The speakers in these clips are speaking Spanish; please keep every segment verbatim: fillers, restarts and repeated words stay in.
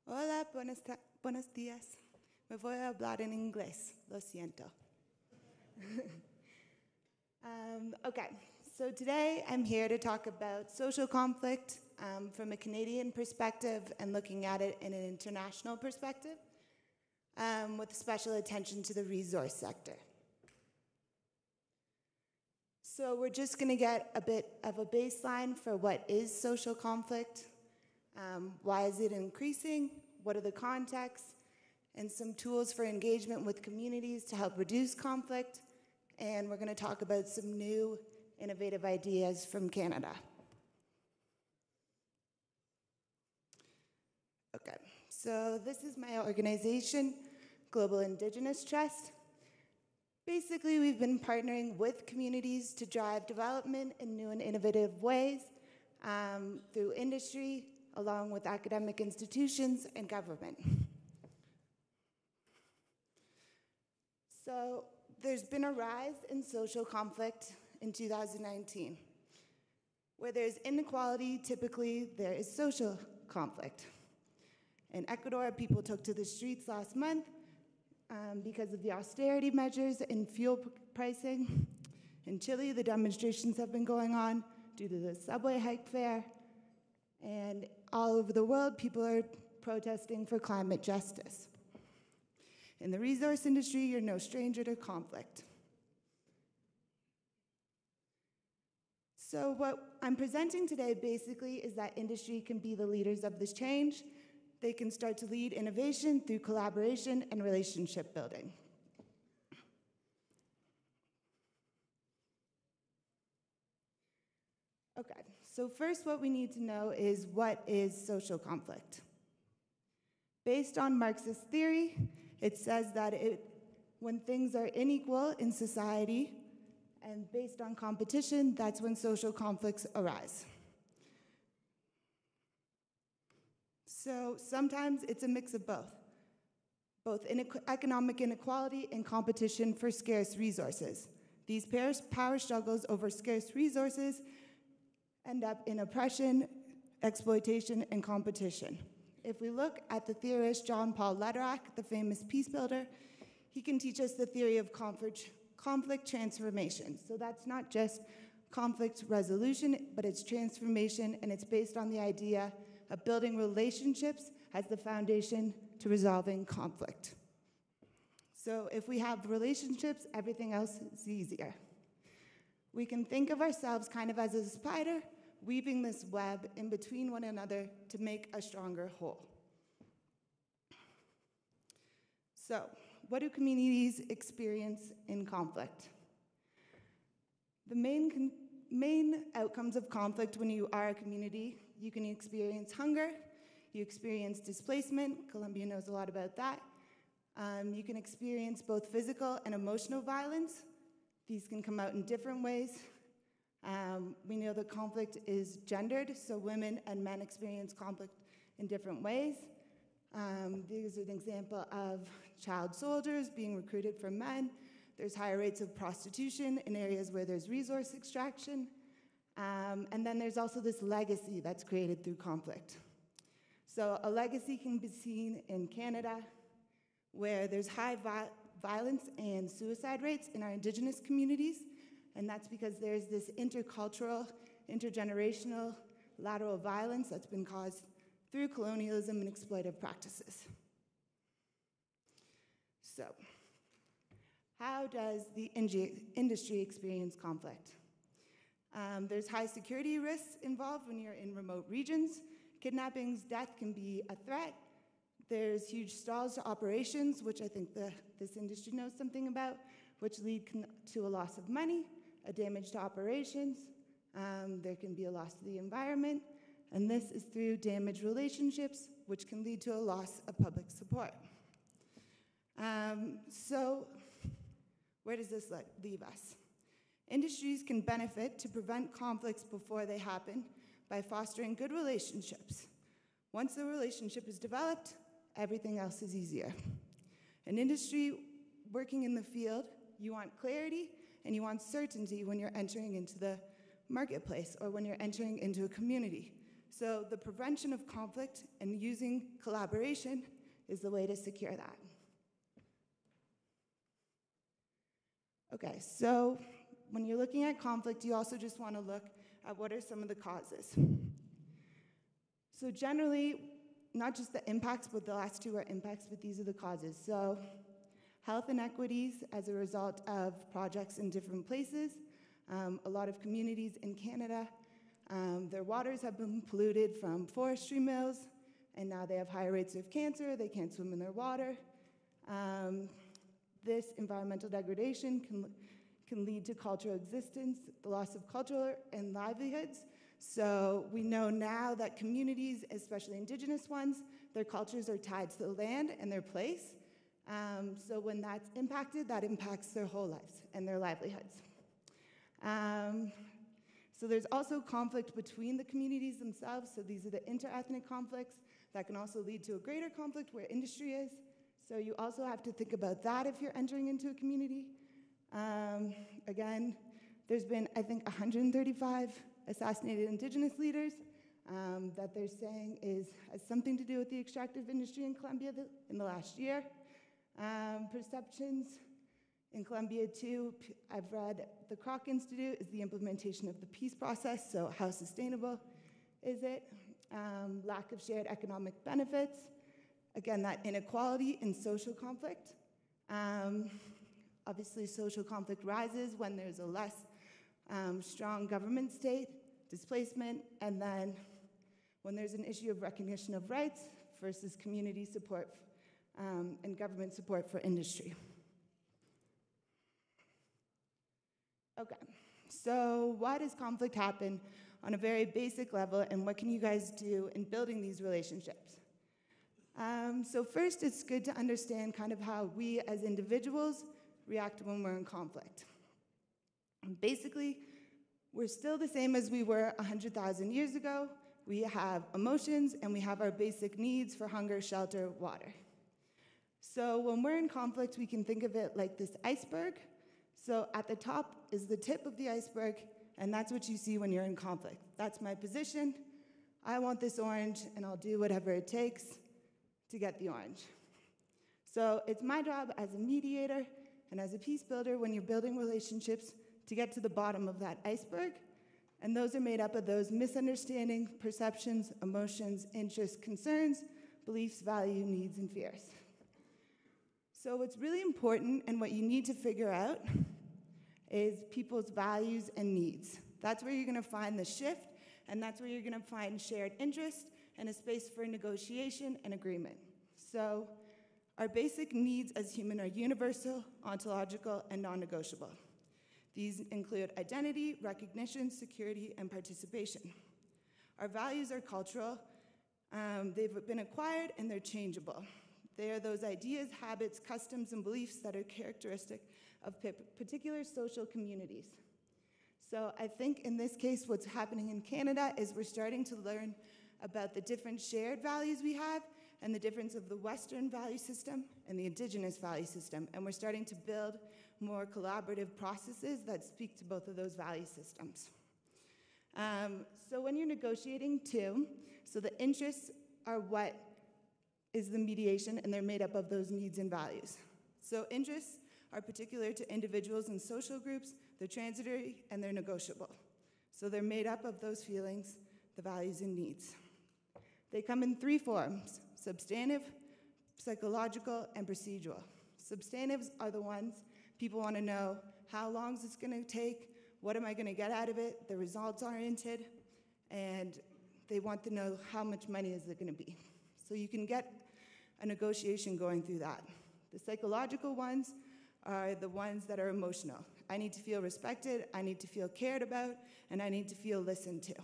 Hola, buenos, ta- buenos días. Me voy a hablar en inglés, lo siento. um, okay, so today I'm here to talk about social conflict um, from a Canadian perspective and looking at it in an international perspective, um, with special attention to the resource sector. So we're just going to get a bit of a baseline for what is social conflict, um, why is it increasing, what are the contexts, and some tools for engagement with communities to help reduce conflict, and we're going to talk about some new innovative ideas from Canada. Okay, so this is my organization, Global Indigenous Trust. Basically, we've been partnering with communities to drive development in new and innovative ways um, through industry, along with academic institutions and government. So there's been a rise in social conflict in two thousand nineteen. Where there's inequality, typically there is social conflict. In Ecuador, people took to the streets last month Um, because of the austerity measures in fuel p- pricing. In Chile, the demonstrations have been going on due to the subway hike fare. And all over the world, people are protesting for climate justice. In the resource industry, you're no stranger to conflict. So what I'm presenting today basically is that industry can be the leaders of this change. They can start to lead innovation through collaboration and relationship building. Okay, so first what we need to know is what is social conflict? Based on Marxist theory, it says that it, when things are unequal in society and based on competition, that's when social conflicts arise. So sometimes it's a mix of both, both inequ- economic inequality and competition for scarce resources. These pairs- power struggles over scarce resources end up in oppression, exploitation, and competition. If we look at the theorist John Paul Lederach, the famous peace builder, he can teach us the theory of conflict, conflict transformation. So that's not just conflict resolution, but it's transformation, and it's based on the idea of building relationships as the foundation to resolving conflict. So if we have relationships, everything else is easier. We can think of ourselves kind of as a spider, weaving this web in between one another to make a stronger whole. So, what do communities experience in conflict? The main con- main outcomes of conflict when you are a community, you can experience hunger, you experience displacement, Colombia knows a lot about that. Um, you can experience both physical and emotional violence. These can come out in different ways. Um, we know that conflict is gendered, so women and men experience conflict in different ways. Um, there's an example of child soldiers being recruited from men. There's higher rates of prostitution in areas where there's resource extraction. Um, and then there's also this legacy that's created through conflict. So a legacy can be seen in Canada, where there's high vi- violence and suicide rates in our Indigenous communities, and that's because there's this intercultural, intergenerational, lateral violence that's been caused through colonialism and exploitive practices. So, how does the industry experience conflict? Um, there's high security risks involved when you're in remote regions. Kidnappings, death can be a threat. There's huge stalls to operations, which I think the, this industry knows something about, which lead con- to a loss of money, a damage to operations. Um, there can be a loss to the environment, and this is through damaged relationships, which can lead to a loss of public support. Um, so, where does this le- leave us? Industries can benefit to prevent conflicts before they happen by fostering good relationships. Once the relationship is developed, everything else is easier. An industry working in the field, you want clarity and you want certainty when you're entering into the marketplace or when you're entering into a community. So the prevention of conflict and using collaboration is the way to secure that. Okay, so when you're looking at conflict, you also just want to look at what are some of the causes. So generally, not just the impacts, but the last two are impacts, but these are the causes. So health inequities as a result of projects in different places. Um, a lot of communities in Canada, um, their waters have been polluted from forestry mills, and now they have higher rates of cancer. They can't swim in their water. Um, this environmental degradation can, can lead to cultural existence, the loss of cultural and livelihoods. So we know now that communities, especially Indigenous ones, their cultures are tied to the land and their place. Um, so when that's impacted, that impacts their whole lives and their livelihoods. Um, so there's also conflict between the communities themselves. So these are the interethnic conflicts that can also lead to a greater conflict where industry is. So you also have to think about that if you're entering into a community. Um, again, there's been, I think, one hundred thirty-five assassinated Indigenous leaders um, that they're saying is, has something to do with the extractive industry in Colombia the, in the last year. Um, perceptions in Colombia too, I've read the Kroc Institute is the implementation of the peace process, so how sustainable is it? Um, lack of shared economic benefits. Again, that inequality in social conflict. Um, obviously, social conflict rises when there's a less um, strong government state, displacement, and then when there's an issue of recognition of rights versus community support um, and government support for industry. Okay, so why does conflict happen on a very basic level, and what can you guys do in building these relationships? Um, so first, it's good to understand kind of how we as individuals react when we're in conflict. Basically, we're still the same as we were one hundred thousand years ago. We have emotions, and we have our basic needs for hunger, shelter, water. So when we're in conflict, we can think of it like this iceberg. So at the top is the tip of the iceberg, and that's what you see when you're in conflict. That's my position. I want this orange, and I'll do whatever it takes to get the orange. So it's my job as a mediator and as a peace builder when you're building relationships to get to the bottom of that iceberg, and those are made up of those misunderstandings, perceptions, emotions, interests, concerns, beliefs, value, needs, and fears. So what's really important and what you need to figure out is people's values and needs. That's where you're gonna find the shift, and that's where you're gonna find shared interest and a space for negotiation and agreement. So our basic needs as human are universal, ontological, and non-negotiable. These include identity, recognition, security, and participation. Our values are cultural. Um, they've been acquired, and they're changeable. They are those ideas, habits, customs, and beliefs that are characteristic of particular social communities. So I think in this case, what's happening in Canada is we're starting to learn about the different shared values we have and the difference of the Western value system and the Indigenous value system. And we're starting to build more collaborative processes that speak to both of those value systems. Um, so when you're negotiating too, so the interests are what is the mediation, and they're made up of those needs and values. So interests are particular to individuals and social groups, they're transitory, and they're negotiable. So they're made up of those feelings, the values and needs. They come in three forms: substantive, psychological, and procedural. Substantives are the ones people want to know how long is this going to take, what am I going to get out of it, the results oriented, and they want to know how much money is it going to be. So you can get a negotiation going through that. The psychological ones are the ones that are emotional. I need to feel respected, I need to feel cared about, and I need to feel listened to.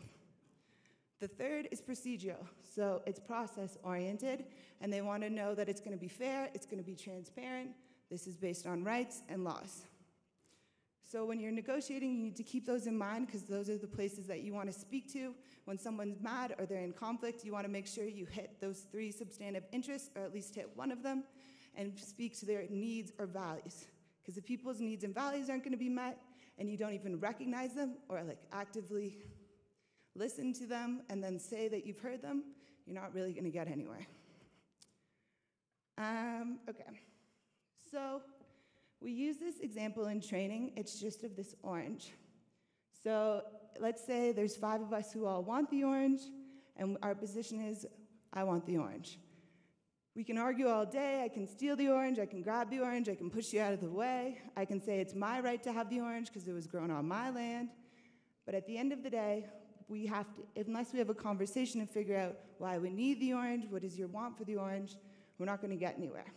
The third is procedural, so it's process-oriented, and they want to know that it's going to be fair, it's going to be transparent, this is based on rights and laws. So when you're negotiating, you need to keep those in mind, because those are the places that you want to speak to. When someone's mad or they're in conflict, you want to make sure you hit those three substantive interests, or at least hit one of them, and speak to their needs or values. Because if people's needs and values aren't going to be met, and you don't even recognize them, or like actively listen to them, and then say that you've heard them, you're not really going to get anywhere. Um, okay, so we use this example in training. It's just of this orange. So let's say there's five of us who all want the orange, and our position is, I want the orange. We can argue all day. I can steal the orange, I can grab the orange, I can push you out of the way. I can say it's my right to have the orange because it was grown on my land. But at the end of the day, we have to, unless we have a conversation and figure out why we need the orange, what is your want for the orange, we're not going to get anywhere.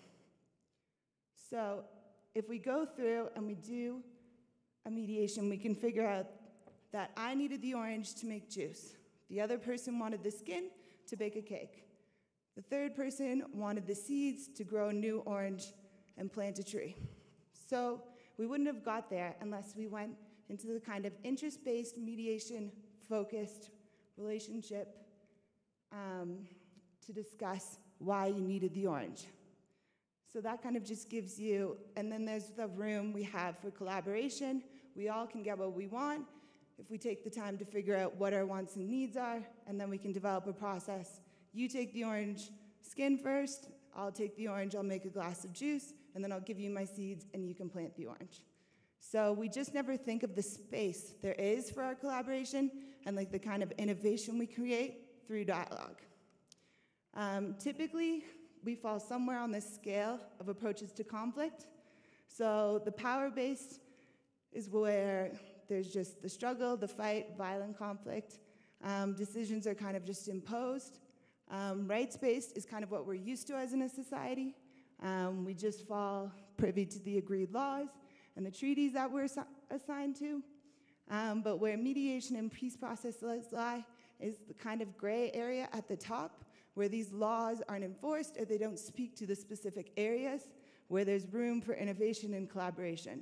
So if we go through and we do a mediation, we can figure out that I needed the orange to make juice. The other person wanted the skin to bake a cake. The third person wanted the seeds to grow a new orange and plant a tree. So we wouldn't have got there unless we went into the kind of interest-based, mediation-focused relationship um, to discuss why you needed the orange. So that kind of just gives you, and then there's the room we have for collaboration. We all can get what we want if we take the time to figure out what our wants and needs are, and then we can develop a process. You take the orange skin first, I'll take the orange, I'll make a glass of juice, and then I'll give you my seeds and you can plant the orange. So we just never think of the space there is for our collaboration and like the kind of innovation we create through dialogue. Um, typically, we fall somewhere on this scale of approaches to conflict. So the power-based is where there's just the struggle, the fight, violent conflict. Um, decisions are kind of just imposed. Um, rights-based is kind of what we're used to as in a society. Um, we just fall privy to the agreed laws and the treaties that we're assi- assigned to. Um, but where mediation and peace processes lie is the kind of gray area at the top, where these laws aren't enforced or they don't speak to the specific areas where there's room for innovation and collaboration.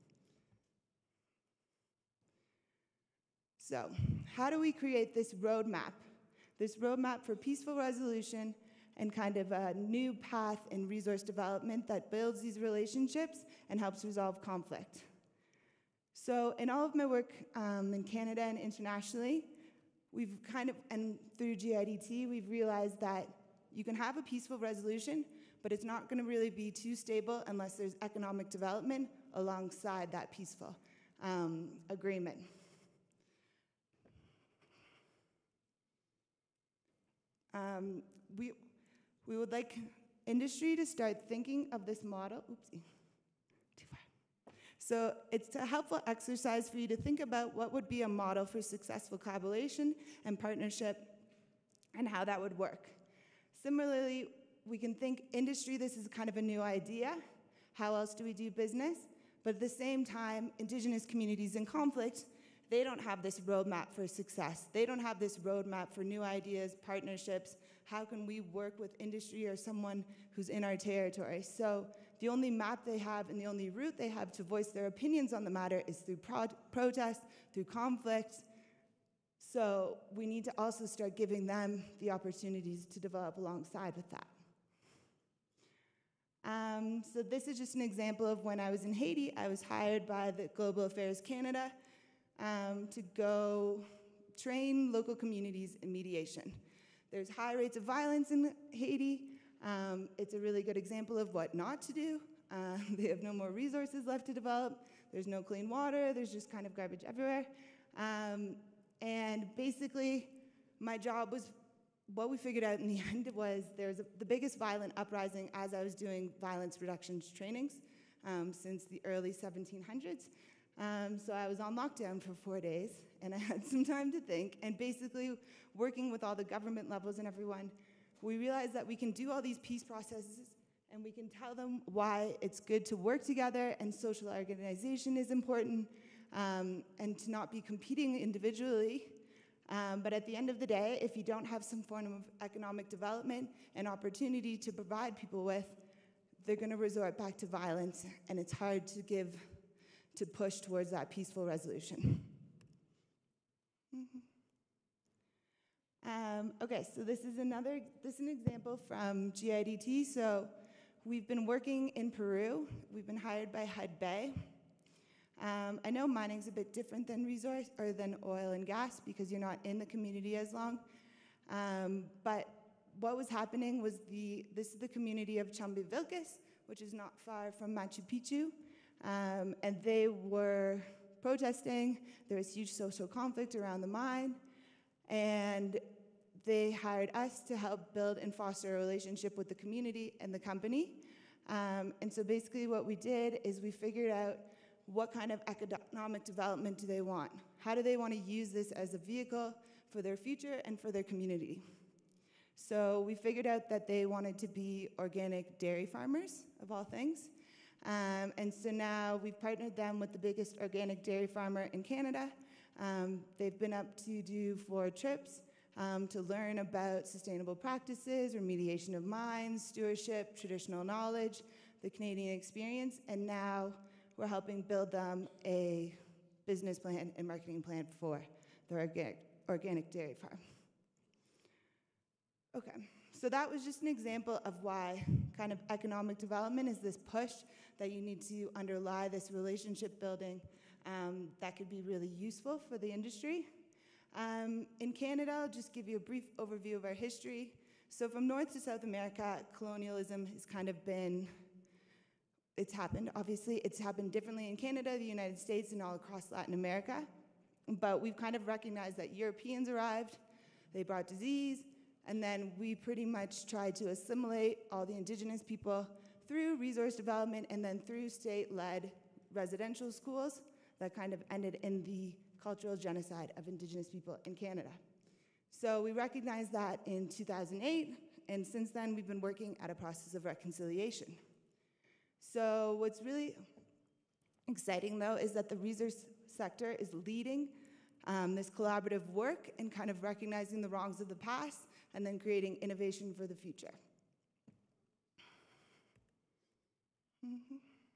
So, how do we create this roadmap? This roadmap for peaceful resolution and kind of a new path in resource development that builds these relationships and helps resolve conflict. So in all of my work um, in Canada and internationally, we've kind of, and through G I D T, we've realized that you can have a peaceful resolution, but it's not gonna really be too stable unless there's economic development alongside that peaceful um, agreement. Um, we, we would like industry to start thinking of this model. Oopsie, too far. So it's a helpful exercise for you to think about what would be a model for successful collaboration and partnership and how that would work. Similarly, we can think industry, this is kind of a new idea. How else do we do business? But at the same time, Indigenous communities in conflict, they don't have this roadmap for success. They don't have this roadmap for new ideas, partnerships. How can we work with industry or someone who's in our territory? So the only map they have and the only route they have to voice their opinions on the matter is through pro protest, through conflict. So we need to also start giving them the opportunities to develop alongside with that. Um, so this is just an example of when I was in Haiti. I was hired by the Global Affairs Canada Um, to go train local communities in mediation. There's high rates of violence in Haiti. Um, it's a really good example of what not to do. Uh, they have no more resources left to develop. There's no clean water. There's just kind of garbage everywhere. Um, and basically, my job was, what we figured out in the end was there's a, the biggest violent uprising as I was doing violence reduction trainings um, since the early seventeen hundreds. Um, so I was on lockdown for four days, and I had some time to think, and basically working with all the government levels and everyone, we realized that we can do all these peace processes, and we can tell them why it's good to work together, and social organization is important, um, and to not be competing individually. Um, but at the end of the day, if you don't have some form of economic development and opportunity to provide people with, they're going to resort back to violence, and it's hard to give to push towards that peaceful resolution. Mm-hmm. um, okay, so this is another, this is an example from G I D T. So we've been working in Peru. We've been hired by H U D Bay. Um, I know mining's a bit different than resource or than oil and gas because you're not in the community as long. Um, but what was happening was the this is the community of Chambivilcas, which is not far from Machu Picchu, um, and they were protesting. There was huge social conflict around the mine, and they hired us to help build and foster a relationship with the community and the company. Um, and so basically what we did is we figured out what kind of economic development do they want? How do they want to use this as a vehicle for their future and for their community? So we figured out that they wanted to be organic dairy farmers, of all things. Um, and so now we've partnered them with the biggest organic dairy farmer in Canada. Um, they've been up to do four trips um, to learn about sustainable practices, remediation of mines, stewardship, traditional knowledge, the Canadian experience, and now we're helping build them a business plan and marketing plan for their organic, organic dairy farm. Okay, so that was just an example of why kind of economic development is this push that you need to underlie this relationship building um, that could be really useful for the industry. Um, in Canada, I'll just give you a brief overview of our history. So from North to South America, colonialism has kind of been, it's happened, obviously. It's happened differently in Canada, the United States, and all across Latin America. But we've kind of recognized that Europeans arrived, they brought disease, and then we pretty much tried to assimilate all the indigenous people through resource development and then through state-led residential schools that kind of ended in the cultural genocide of indigenous people in Canada. So we recognized that in two thousand eight, and since then we've been working at a process of reconciliation. So what's really exciting, though, is that the resource sector is leading um, this collaborative work and kind of recognizing the wrongs of the past and then creating innovation for the future. Mm-hmm.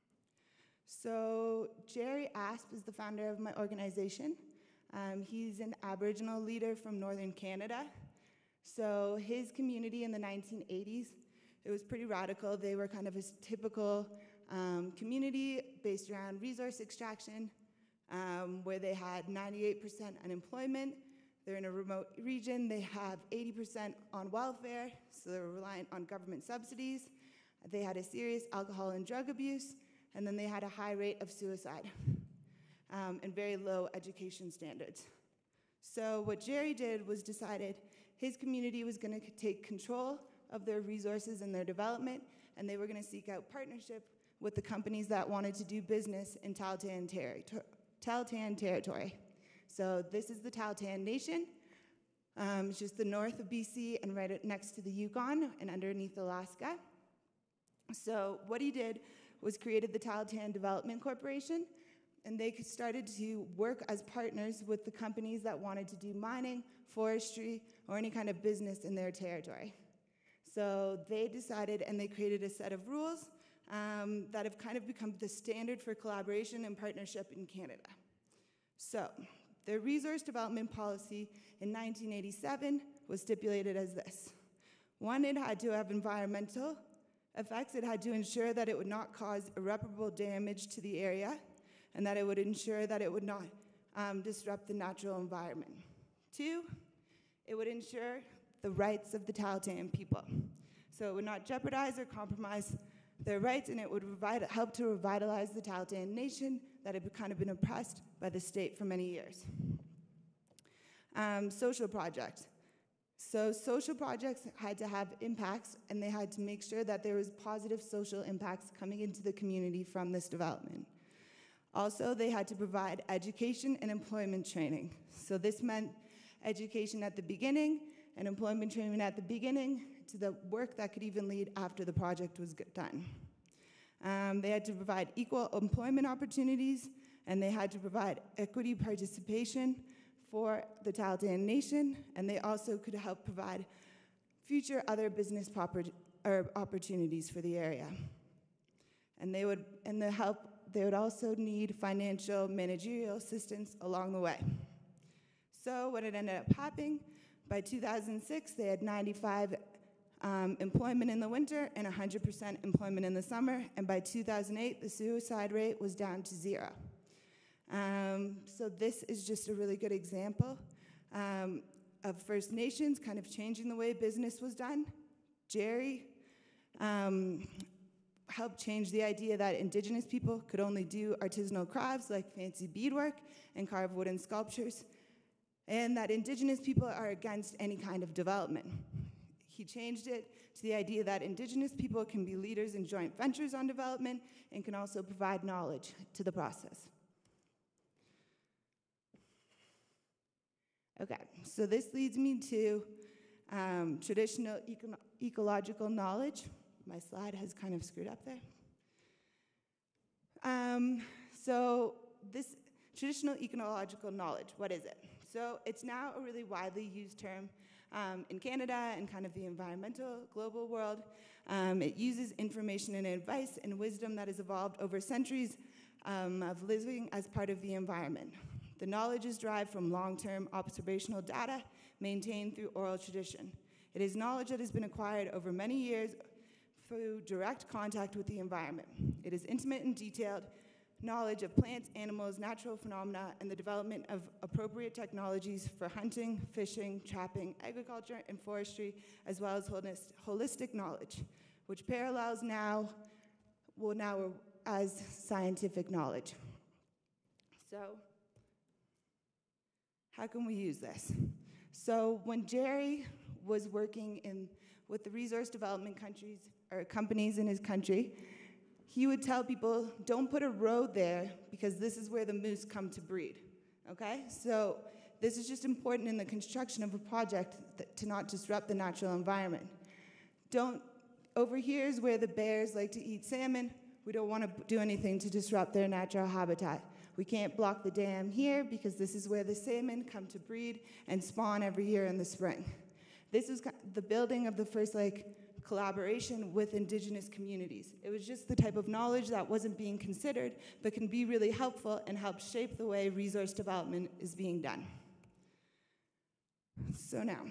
So Jerry Asp is the founder of my organization. Um, he's an Aboriginal leader from Northern Canada. So his community in the nineteen eighties, it was pretty radical. They were kind of a typical um, community based around resource extraction, um, where they had ninety-eight percent unemployment. They're in a remote region. They have eighty percent on welfare, so they're reliant on government subsidies. They had a serious alcohol and drug abuse, and then they had a high rate of suicide um, and very low education standards. So what Jerry did was decided his community was going to take control of their resources and their development, and they were going to seek out partnership with the companies that wanted to do business in Tahltan, terri Tahltan territory. So this is the Tahltan Nation. Um, it's just the north of B C and right next to the Yukon and underneath Alaska. So what he did was created the Tahltan Development Corporation, and they started to work as partners with the companies that wanted to do mining, forestry, or any kind of business in their territory. So they decided and they created a set of rules um, that have kind of become the standard for collaboration and partnership in Canada. So their resource development policy in nineteen eighty-seven was stipulated as this. One, it had to have environmental effects. It had to ensure that it would not cause irreparable damage to the area and that it would ensure that it would not um, disrupt the natural environment. Two, it would ensure the rights of the Tahltan people. So it would not jeopardize or compromise their rights, and it would revi- help to revitalize the Tahltan Nation that had kind of been oppressed by the state for many years. Um, social projects. So social projects had to have impacts, and they had to make sure that there was positive social impacts coming into the community from this development. Also, they had to provide education and employment training. So this meant education at the beginning and employment training at the beginning to the work that could even lead after the project was done. Um, they had to provide equal employment opportunities, and they had to provide equity participation for the Tahltan Nation, and they also could help provide future other business proper, or opportunities for the area. And they would, and the help, they would also need financial managerial assistance along the way. So what it ended up happening, by two thousand six, they had ninety-five um, employment in the winter and one hundred percent employment in the summer, and by two thousand eight, the suicide rate was down to zero. Um, so this is just a really good example um, of First Nations kind of changing the way business was done. Jerry um, helped change the idea that Indigenous people could only do artisanal crafts like fancy beadwork and carve wooden sculptures, and that Indigenous people are against any kind of development. He changed it to the idea that Indigenous people can be leaders in joint ventures on development and can also provide knowledge to the process. Okay, so this leads me to um, traditional eco ecological knowledge. My slide has kind of screwed up there. Um, so this traditional ecological knowledge, what is it? So it's now a really widely used term um, in Canada and kind of the environmental global world. Um, it uses information and advice and wisdom that has evolved over centuries um, of living as part of the environment. The knowledge is derived from long-term observational data maintained through oral tradition. It is knowledge that has been acquired over many years through direct contact with the environment. It is intimate and detailed knowledge of plants, animals, natural phenomena, and the development of appropriate technologies for hunting, fishing, trapping, agriculture, and forestry, as well as holistic knowledge, which parallels now, well now as scientific knowledge. So, how can we use this? So when Jerry was working in, with the resource development countries, or companies in his country, he would tell people, don't put a road there because this is where the moose come to breed, okay? So this is just important in the construction of a project that, to not disrupt the natural environment. Don't, over here is where the bears like to eat salmon. We don't want to do anything to disrupt their natural habitat. We can't block the dam here because this is where the salmon come to breed and spawn every year in the spring. This is the building of the first like collaboration with Indigenous communities. It was just the type of knowledge that wasn't being considered, but can be really helpful and help shape the way resource development is being done. So now,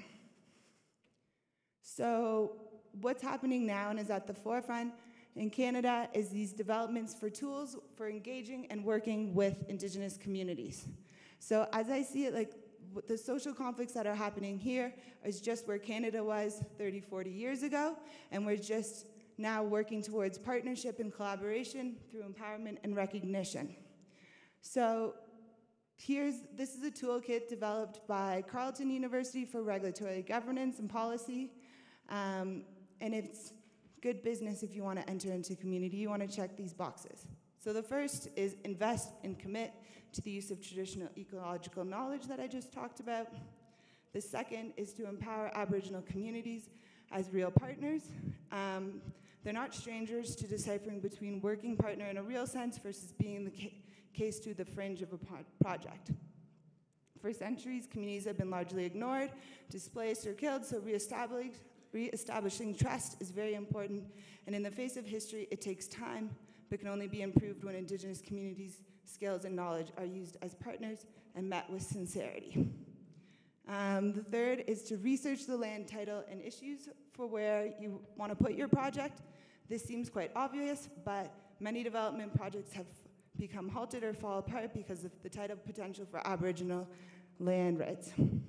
so what's happening now and is at the forefront in Canada is these developments for tools for engaging and working with Indigenous communities. So as I see it, like the social conflicts that are happening here is just where Canada was thirty, forty years ago, and we're just now working towards partnership and collaboration through empowerment and recognition. So here's, this is a toolkit developed by Carleton University for Regulatory Governance and Policy, um, and it's good business if you want to enter into community. You want to check these boxes. So the first is invest and commit to the use of traditional ecological knowledge that I just talked about. The second is to empower Aboriginal communities as real partners. Um, they're not strangers to deciphering between working partner in a real sense versus being the ca case to the fringe of a pro project. For centuries, communities have been largely ignored, displaced, or killed, so reestablishing Re-establishing trust is very important, and in the face of history, it takes time, but can only be improved when Indigenous communities' skills and knowledge are used as partners and met with sincerity. Um, the third is to research the land title and issues for where you want to put your project. This seems quite obvious, but many development projects have become halted or fall apart because of the title potential for Aboriginal land rights.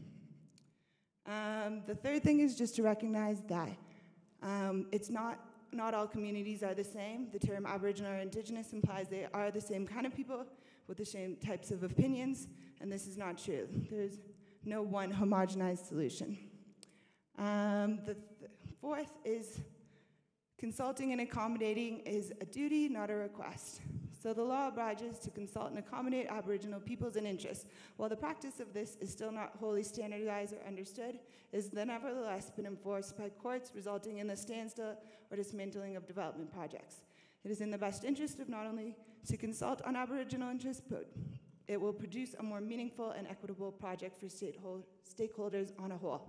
Um, the third thing is just to recognize that um, it's not, not all communities are the same. The term Aboriginal or Indigenous implies they are the same kind of people with the same types of opinions, and this is not true. There's no one homogenized solution. Um, the th fourth is consulting and accommodating is a duty, not a request. So the law obliges to consult and accommodate Aboriginal peoples and interests. While the practice of this is still not wholly standardized or understood, it has nevertheless been enforced by courts, resulting in the standstill or dismantling of development projects. It is in the best interest of not only to consult on Aboriginal interests, but it will produce a more meaningful and equitable project for stakeholders on a whole.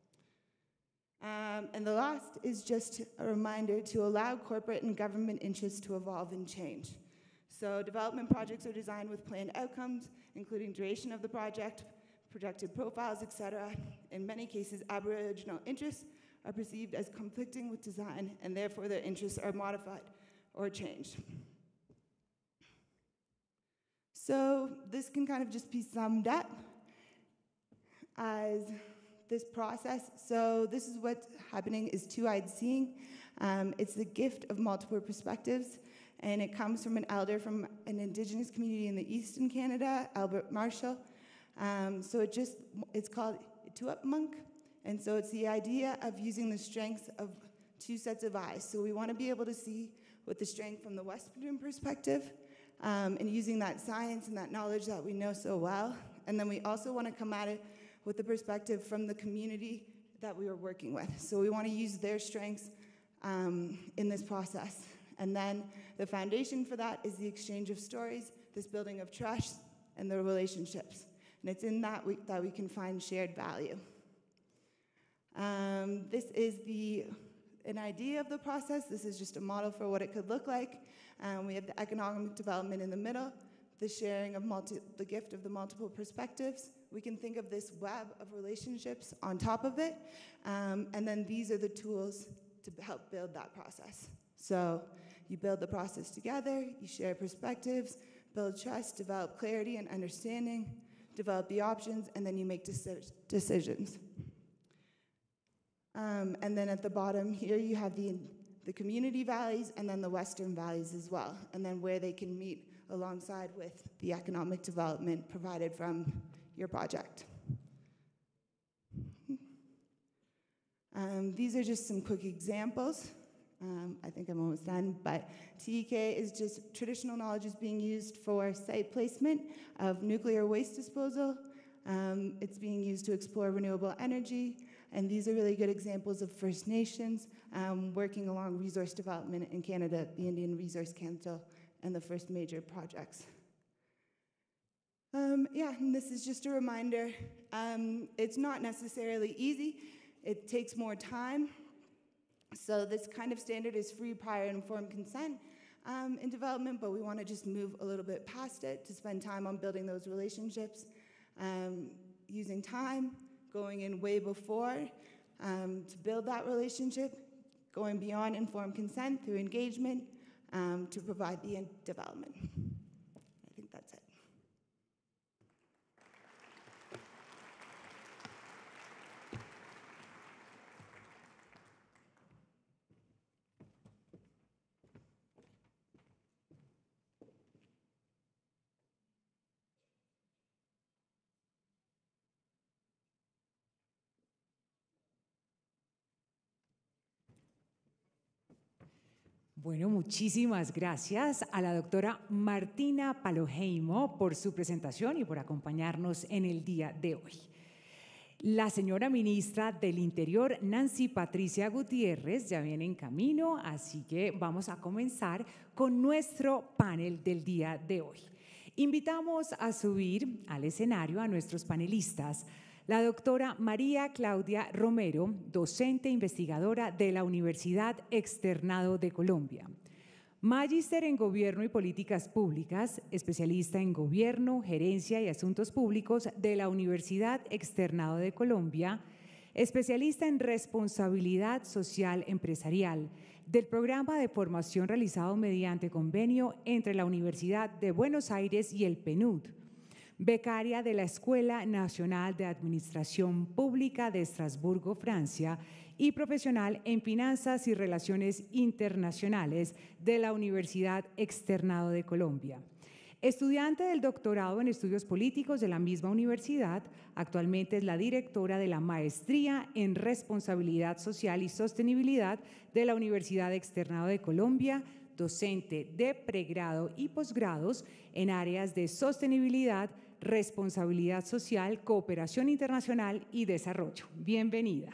Um, and the last is just a reminder to allow corporate and government interests to evolve and change. So development projects are designed with planned outcomes, including duration of the project, projected profiles, et cetera. In many cases, Aboriginal interests are perceived as conflicting with design, and therefore their interests are modified or changed. So this can kind of just be summed up as this process. So this is what's happening is two-eyed seeing. Um, it's the gift of multiple perspectives, and it comes from an elder from an Indigenous community in the Eastern Canada, Albert Marshall. Um, so it just, it's called Ituapmunk, and so it's the idea of using the strengths of two sets of eyes. So we want to be able to see with the strength from the Western perspective, um, and using that science and that knowledge that we know so well. And then we also want to come at it with the perspective from the community that we are working with. So we want to use their strengths um, in this process. And then the foundation for that is the exchange of stories, this building of trust, and the relationships. And it's in that we, that we can find shared value. Um, this is the, an idea of the process. This is just a model for what it could look like. Um, we have the economic development in the middle, the sharing of multi, the gift of the multiple perspectives. We can think of this web of relationships on top of it. Um, and then these are the tools to help build that process. So you build the process together, you share perspectives, build trust, develop clarity and understanding, develop the options, and then you make deci- decisions. Um, and then at the bottom here, you have the, the community values and then the Western values as well, and then where they can meet alongside with the economic development provided from your project. Um, these are just some quick examples. Um, I think I'm almost done, but T E K is just traditional knowledge is being used for site placement of nuclear waste disposal. Um, it's being used to explore renewable energy, and these are really good examples of First Nations um, working along resource development in Canada, the Indian Resource Council, and the first major projects. Um, yeah, and this is just a reminder. Um, it's not necessarily easy. It takes more time. So this kind of standard is free, prior, informed consent um, in development, but we want to just move a little bit past it to spend time on building those relationships, um, using time, going in way before um, to build that relationship, going beyond informed consent through engagement um, to provide the development. I think that's it. Bueno, muchísimas gracias a la doctora Martina Paloheimo por su presentación y por acompañarnos en el día de hoy. La señora ministra del Interior, Nancy Patricia Gutiérrez, ya viene en camino, así que vamos a comenzar con nuestro panel del día de hoy. Invitamos a subir al escenario a nuestros panelistas, la doctora María Claudia Romero, docente investigadora de la Universidad Externado de Colombia. Magíster en Gobierno y Políticas Públicas, especialista en Gobierno, Gerencia y Asuntos Públicos de la Universidad Externado de Colombia, especialista en Responsabilidad Social Empresarial del programa de formación realizado mediante convenio entre la Universidad de Buenos Aires y el P N U D, becaria de la Escuela Nacional de Administración Pública de Estrasburgo, Francia, y profesional en Finanzas y Relaciones Internacionales de la Universidad Externado de Colombia. Estudiante del doctorado en Estudios Políticos de la misma universidad, actualmente es la directora de la Maestría en Responsabilidad Social y Sostenibilidad de la Universidad Externado de Colombia, docente de pregrado y posgrados en áreas de sostenibilidad, responsabilidad social, cooperación internacional y desarrollo. Bienvenida.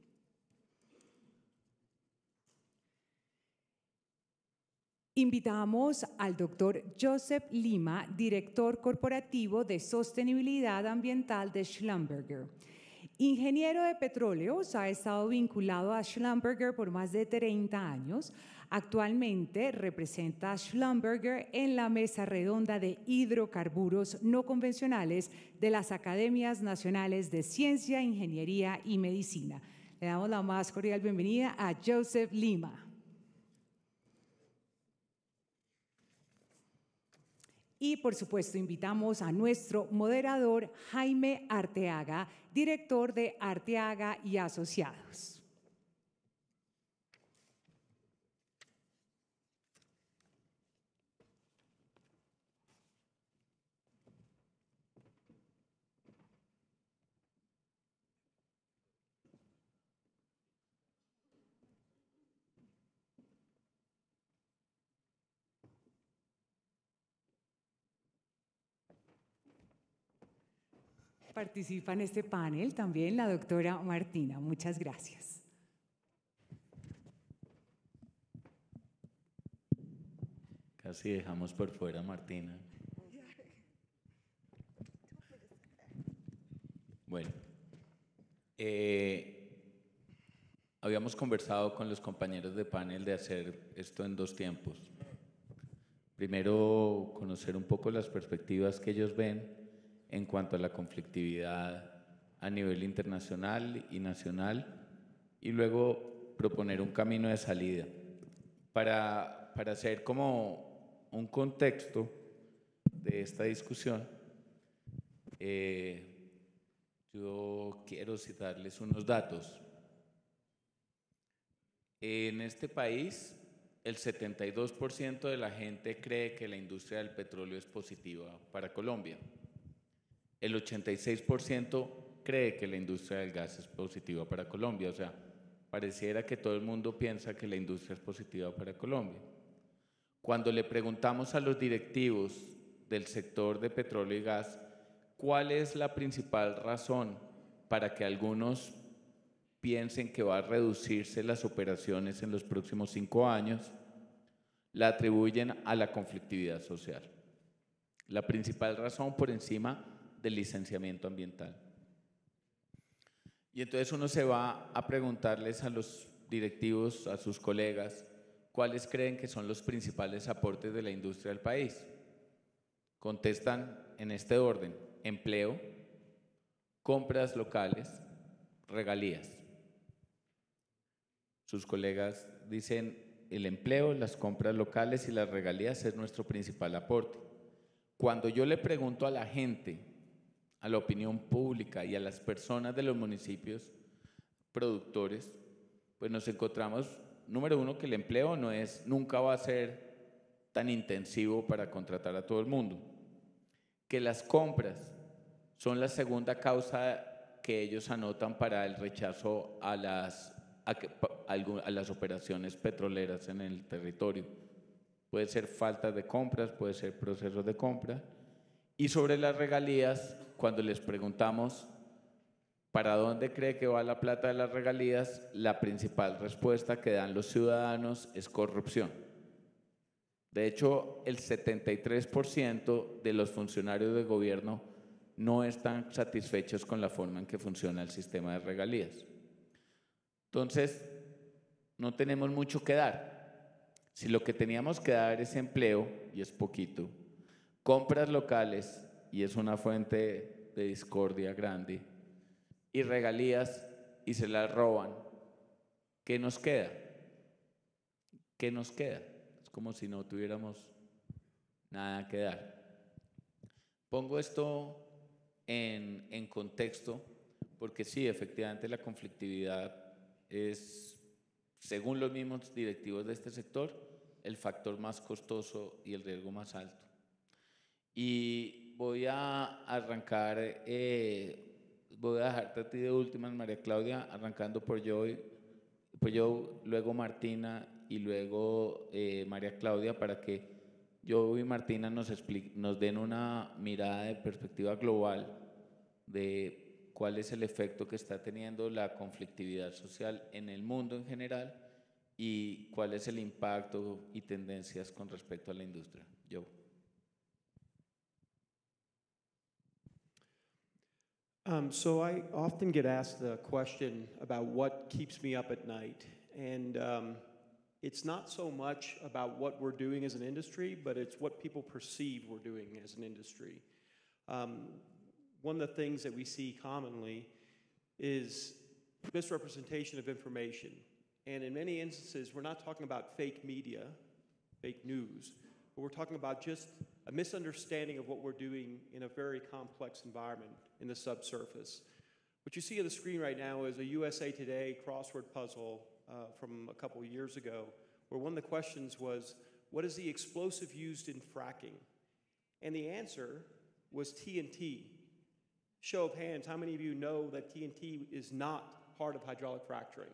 Invitamos al doctor Joseph Lima, director corporativo de Sostenibilidad Ambiental de Schlumberger. Ingeniero de petróleos, ha estado vinculado a Schlumberger por más de treinta años. Actualmente representa a Schlumberger en la mesa redonda de hidrocarburos no convencionales de las Academias Nacionales de Ciencia, Ingeniería y Medicina. Le damos la más cordial bienvenida a Joseph Lima. Y por supuesto invitamos a nuestro moderador Jaime Arteaga, director de Arteaga y Asociados. Participa en este panel también la doctora Martina. Muchas gracias. Casi dejamos por fuera a Martina. Bueno, eh, habíamos conversado con los compañeros de panel de hacer esto en dos tiempos. Primero, conocer un poco las perspectivas que ellos ven en cuanto a la conflictividad a nivel internacional y nacional, y luego proponer un camino de salida para, para hacer como un contexto de esta discusión. Eh, yo quiero citarles unos datos. En este país, el setenta y dos por ciento de la gente cree que la industria del petróleo es positiva para Colombia. El ochenta y seis por ciento cree que la industria del gas es positiva para Colombia. O sea, pareciera que todo el mundo piensa que la industria es positiva para Colombia. Cuando le preguntamos a los directivos del sector de petróleo y gas cuál es la principal razón para que algunos piensen que va a reducirse las operaciones en los próximos cinco años, la atribuyen a la conflictividad social. La principal razón por encima del licenciamiento ambiental. Y entonces uno se va a preguntarles a los directivos, a sus colegas, cuáles creen que son los principales aportes de la industria del país. Contestan en este orden: empleo, compras locales, regalías. Sus colegas dicen el empleo, las compras locales y las regalías es nuestro principal aporte. Cuando yo le pregunto a la gente, a la opinión pública y a las personas de los municipios productores, pues nos encontramos, número uno, que el empleo no es, nunca va a ser tan intensivo para contratar a todo el mundo, que las compras son la segunda causa que ellos anotan para el rechazo a las, a, a, a las operaciones petroleras en el territorio. Puede ser falta de compras, puede ser procesos de compra. Y sobre las regalías, cuando les preguntamos para dónde cree que va la plata de las regalías, la principal respuesta que dan los ciudadanos es corrupción. De hecho, el setenta y tres por ciento de los funcionarios de gobierno no están satisfechos con la forma en que funciona el sistema de regalías. Entonces, no tenemos mucho que dar. Si lo que teníamos que dar es empleo, y es poquito, compras locales, y es una fuente de discordia grande, y regalías, y se las roban, ¿qué nos queda? ¿Qué nos queda? Es como si no tuviéramos nada que dar. Pongo esto en, en contexto porque sí, efectivamente la conflictividad es, según los mismos directivos de este sector, el factor más costoso y el riesgo más alto. Y voy a arrancar, eh, voy a dejarte a ti de últimas, María Claudia, arrancando por yo, por yo luego Martina y luego eh, María Claudia, para que yo y Martina nos, explique, nos den una mirada de perspectiva global de cuál es el efecto que está teniendo la conflictividad social en el mundo en general y cuál es el impacto y tendencias con respecto a la industria. Yo. Um, so I often get asked the question about what keeps me up at night, and um, it's not so much about what we're doing as an industry, but it's what people perceive we're doing as an industry. Um, one of the things that we see commonly is misrepresentation of information. And in many instances, we're not talking about fake media, fake news. but we're talking about just a misunderstanding of what we're doing in a very complex environment in the subsurface. What you see on the screen right now is a U S A Today crossword puzzle uh, from a couple of years ago, where one of the questions was, what is the explosive used in fracking? And the answer was T N T. Show of hands, how many of you know that T N T is not part of hydraulic fracturing?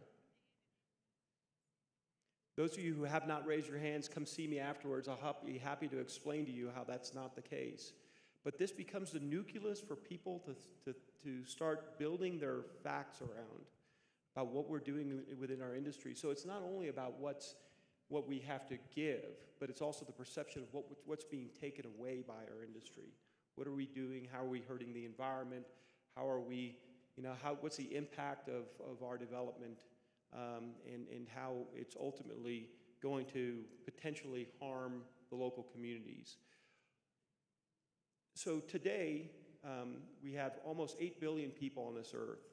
Those of you who have not raised your hands, come see me afterwards. I'll be happy to explain to you how that's not the case. But this becomes the nucleus for people to, to, to start building their facts around about what we're doing within our industry. So it's not only about what's, what we have to give, but it's also the perception of what, what's being taken away by our industry. What are we doing? How are we hurting the environment? How are we, you know, how, what's the impact of, of our development? Um, and, and how it's ultimately going to potentially harm the local communities. So today, um, we have almost eight billion people on this earth.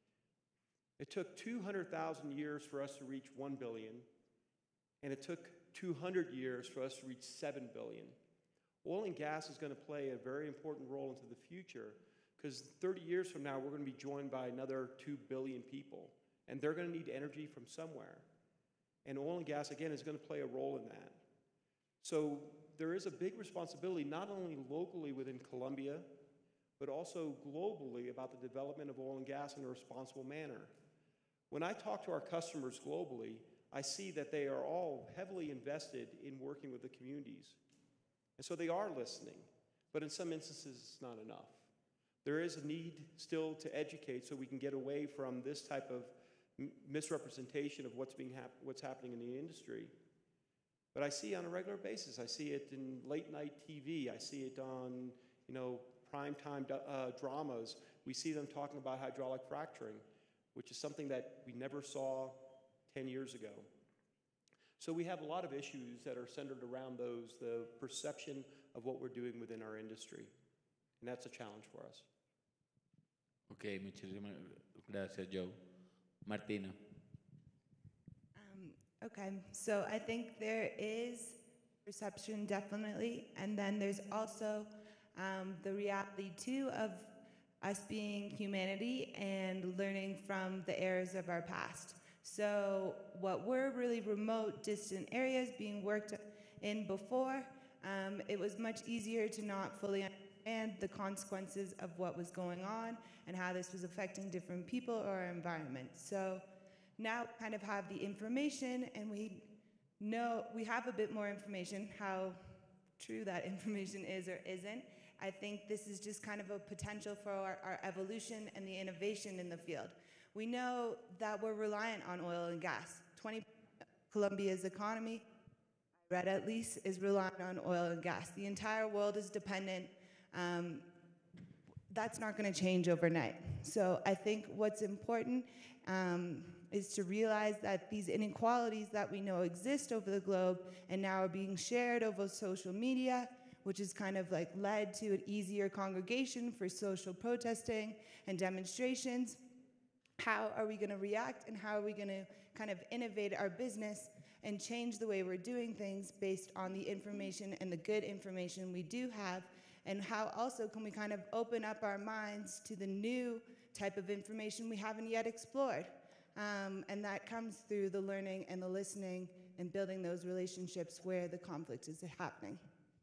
It took two hundred thousand years for us to reach one billion, and it took two hundred years for us to reach seven billion. Oil and gas is going to play a very important role into the future, because thirty years from now, we're going to be joined by another two billion people. And they're going to need energy from somewhere. And oil and gas, again, is going to play a role in that. So there is a big responsibility, not only locally within Colombia, but also globally about the development of oil and gas in a responsible manner. When I talk to our customers globally, I see that they are all heavily invested in working with the communities. And so they are listening, but in some instances, it's not enough. There is a need still to educate so we can get away from this type of misrepresentation of what's being hap what's happening in the industry. But I see on a regular basis, I see it in late night T V, I see it on, you know, primetime uh, dramas. We see them talking about hydraulic fracturing, which is something that we never saw ten years ago. So we have a lot of issues that are centered around those, the perception of what we're doing within our industry. And that's a challenge for us. Ok, muchísimas gracias, Joe. Martina. Um, okay, so I think there is perception, definitely, and then there's also um, the reality, too, of us being humanity and learning from the errors of our past. So what were really remote, distant areas being worked in before, um, it was much easier to not fully understand the consequences of what was going on and how this was affecting different people or our environment. So now we kind of have the information, and we know, we have a bit more information. How true that information is or isn't, I think this is just kind of a potential for our, our evolution and the innovation in the field. We know that we're reliant on oil and gas. twenty percent of Colombia's economy, I read at least, is reliant on oil and gas. The entire world is dependent. Um, that's not going to change overnight. So I think what's important um, is to realize that these inequalities that we know exist over the globe and now are being shared over social media, which has kind of like led to an easier congregation for social protesting and demonstrations. How are we going to react, and how are we going to kind of innovate our business and change the way we're doing things based on the information and the good information we do have? And how also can we kind of open up our minds to the new type of information we haven't yet explored? Um, and that comes through the learning and the listening and building those relationships where the conflict is happening.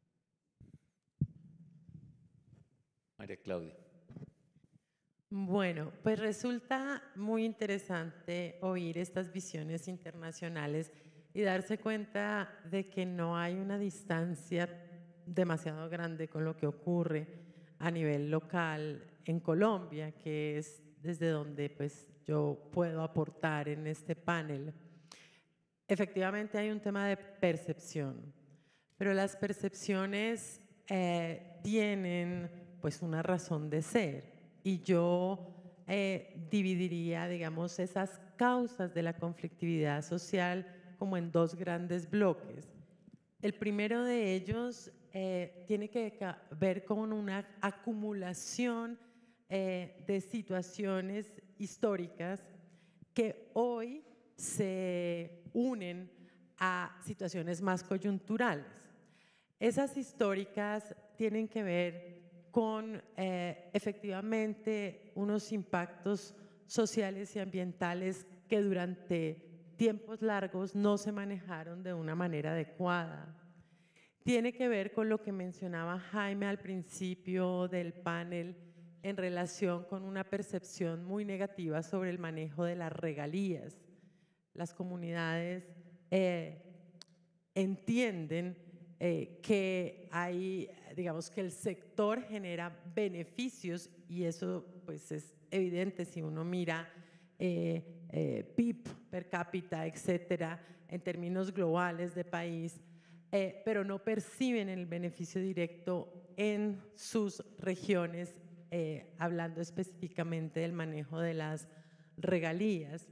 María Claudia. Bueno, pues resulta muy interesante oír estas visiones internacionales y darse cuenta de que no hay una distancia demasiado grande con lo que ocurre a nivel local en Colombia, que es desde donde pues yo puedo aportar en este panel. Efectivamente hay un tema de percepción, pero las percepciones eh, tienen pues una razón de ser. Y yo eh, dividiría, digamos, esas causas de la conflictividad social como en dos grandes bloques. El primero de ellos eh, tiene que ver con una acumulación eh, de situaciones históricas que hoy se unen a situaciones más coyunturales. Esas históricas tienen que ver con eh, efectivamente unos impactos sociales y ambientales que durante tiempos largos no se manejaron de una manera adecuada. Tiene que ver con lo que mencionaba Jaime al principio del panel en relación con una percepción muy negativa sobre el manejo de las regalías. Las comunidades eh, entienden eh, que hay, digamos, que el sector genera beneficios y eso pues es evidente si uno mira eh, eh, P I B per cápita, etcétera, en términos globales de país, eh, pero no perciben el beneficio directo en sus regiones, eh, hablando específicamente del manejo de las regalías.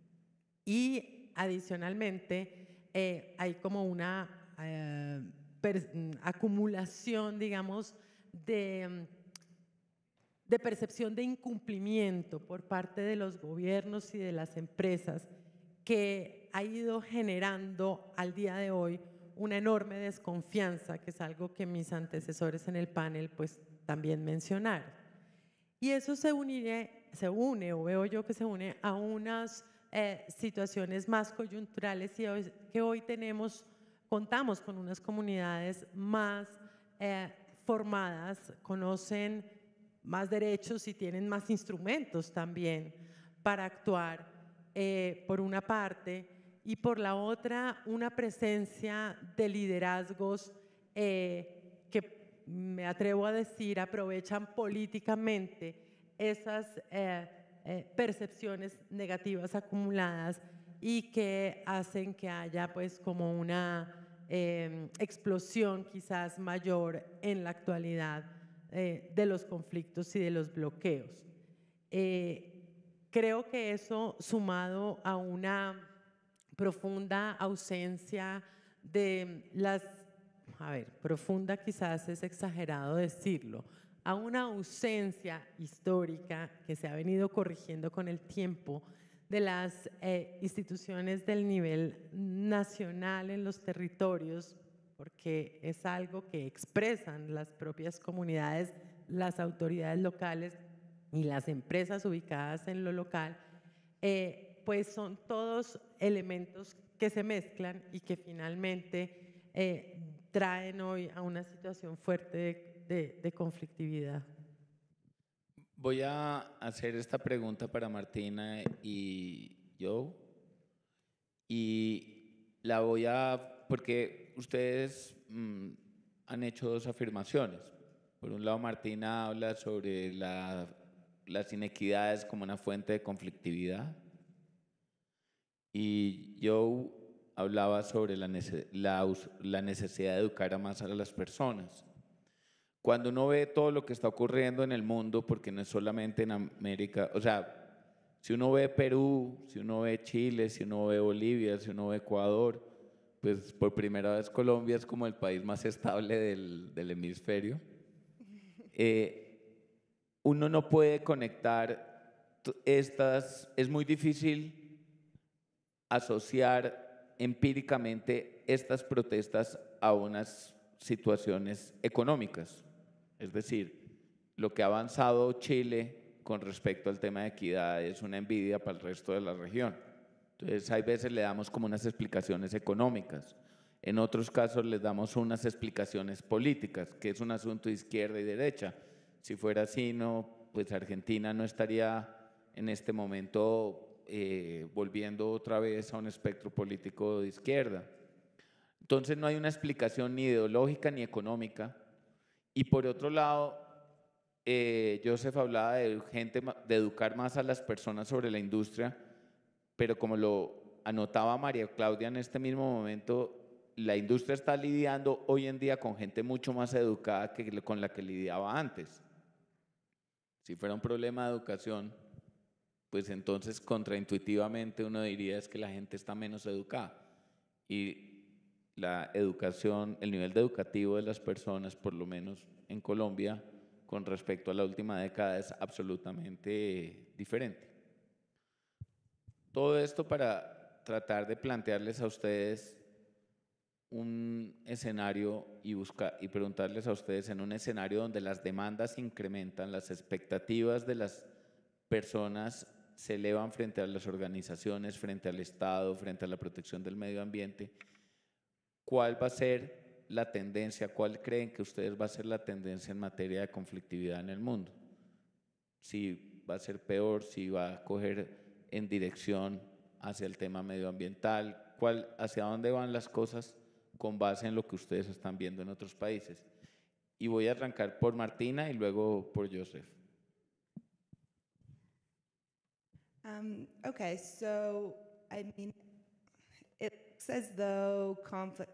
Y adicionalmente eh, hay como una eh, per, acumulación, digamos, de, de percepción de incumplimiento por parte de los gobiernos y de las empresas que ha ido generando al día de hoy una enorme desconfianza, que es algo que mis antecesores en el panel pues también mencionaron. Y eso se, uniré, se une, o veo yo que se une, a unas eh, situaciones más coyunturales y hoy, que hoy tenemos, contamos con unas comunidades más eh, formadas, conocen más derechos y tienen más instrumentos también para actuar, eh, por una parte, y por la otra, una presencia de liderazgos eh, que me atrevo a decir, aprovechan políticamente esas eh, eh, percepciones negativas acumuladas y que hacen que haya pues como una eh, explosión quizás mayor en la actualidad eh, de los conflictos y de los bloqueos. Eh, creo que eso sumado a una profunda ausencia de las, a ver, profunda quizás es exagerado decirlo, a una ausencia histórica que se ha venido corrigiendo con el tiempo de las eh, instituciones del nivel nacional en los territorios, porque es algo que expresan las propias comunidades, las autoridades locales y las empresas ubicadas en lo local, eh, pues son todos elementos que se mezclan y que finalmente eh, traen hoy a una situación fuerte de, de, de conflictividad. Voy a hacer esta pregunta para Martina y yo, y la voy a, porque ustedes mmm, han hecho dos afirmaciones. Por un lado, Martina habla sobre la, las inequidades como una fuente de conflictividad, y yo hablaba sobre la, nece la, la necesidad de educar a más a las personas. Cuando uno ve todo lo que está ocurriendo en el mundo, porque no es solamente en América, o sea, si uno ve Perú, si uno ve Chile, si uno ve Bolivia, si uno ve Ecuador, pues por primera vez Colombia es como el país más estable del, del hemisferio. Eh, uno no puede conectar estas, es muy difícil asociar empíricamente estas protestas a unas situaciones económicas. Es decir, lo que ha avanzado Chile con respecto al tema de equidad es una envidia para el resto de la región. Entonces, hay veces le damos como unas explicaciones económicas. En otros casos les damos unas explicaciones políticas, que es un asunto de izquierda y derecha. Si fuera así, no, pues Argentina no estaría en este momento eh, volviendo otra vez a un espectro político de izquierda. Entonces no hay una explicación ni ideológica ni económica. Y por otro lado, eh, Joseph hablaba de, gente, de educar más a las personas sobre la industria, pero como lo anotaba María Claudia en este mismo momento, la industria está lidiando hoy en día con gente mucho más educada que con la que lidiaba antes. Si fuera un problema de educación, pues entonces contraintuitivamente uno diría es que la gente está menos educada. Y la educación, el nivel educativo de las personas, por lo menos en Colombia, con respecto a la última década es absolutamente diferente. Todo esto para tratar de plantearles a ustedes un escenario y, buscar, y preguntarles a ustedes en un escenario donde las demandas incrementan, las expectativas de las personas se elevan frente a las organizaciones, frente al Estado, frente a la protección del medio ambiente, ¿cuál va a ser la tendencia? ¿Cuál creen que ustedes va a ser la tendencia en materia de conflictividad en el mundo? Si va a ser peor, si va a coger en dirección hacia el tema medioambiental, ¿cuál, hacia dónde van las cosas con base en lo que ustedes están viendo en otros países? Y voy a arrancar por Martina y luego por Joseph. Um, okay, so I mean, it looks as though conflict.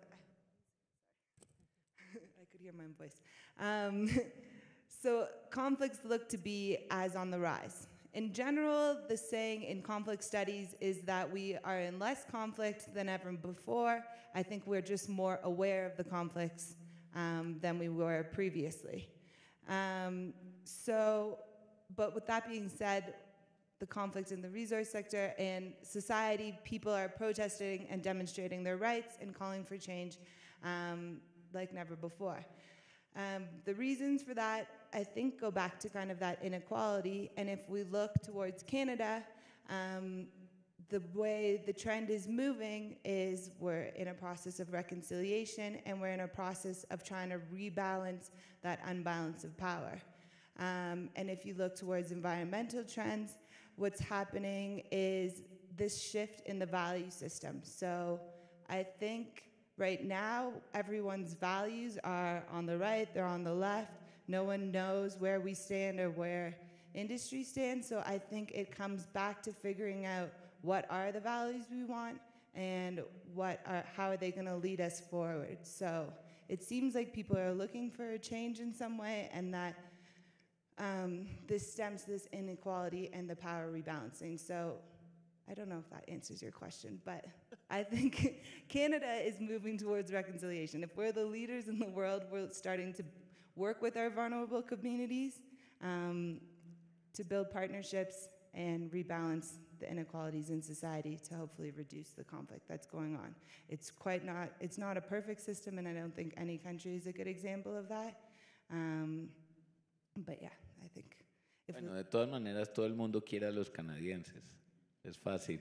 I could hear my own voice. Um, so conflicts look to be as on the rise. In general, the saying in conflict studies is that we are in less conflict than ever before. I think we're just more aware of the conflicts um, than we were previously. Um, so, but with that being said, the conflict in the resource sector and society, people are protesting and demonstrating their rights and calling for change um, like never before. Um, the reasons for that, I think, go back to kind of that inequality. And if we look towards Canada, um, the way the trend is moving is we're in a process of reconciliation and we're in a process of trying to rebalance that unbalance of power. Um, and if you look towards environmental trends, what's happening is this shift in the value system. So I think right now, everyone's values are on the right, they're on the left. No one knows where we stand or where industry stands. So I think it comes back to figuring out what are the values we want and what are, how are they gonna lead us forward. So it seems like people are looking for a change in some way, and that um, this stems this inequality and the power rebalancing. So I don't know if that answers your question, but I think Canada is moving towards reconciliation. If we're the leaders in the world, we're starting to work with our vulnerable communities um, to build partnerships and rebalance the inequalities in society to hopefully reduce the conflict that's going on. It's quite not, it's not a perfect system, and I don't think any country is a good example of that. Um, but yeah, I think. If Bueno, we, de todas maneras, todo el mundo quiere a los canadienses. Es fácil.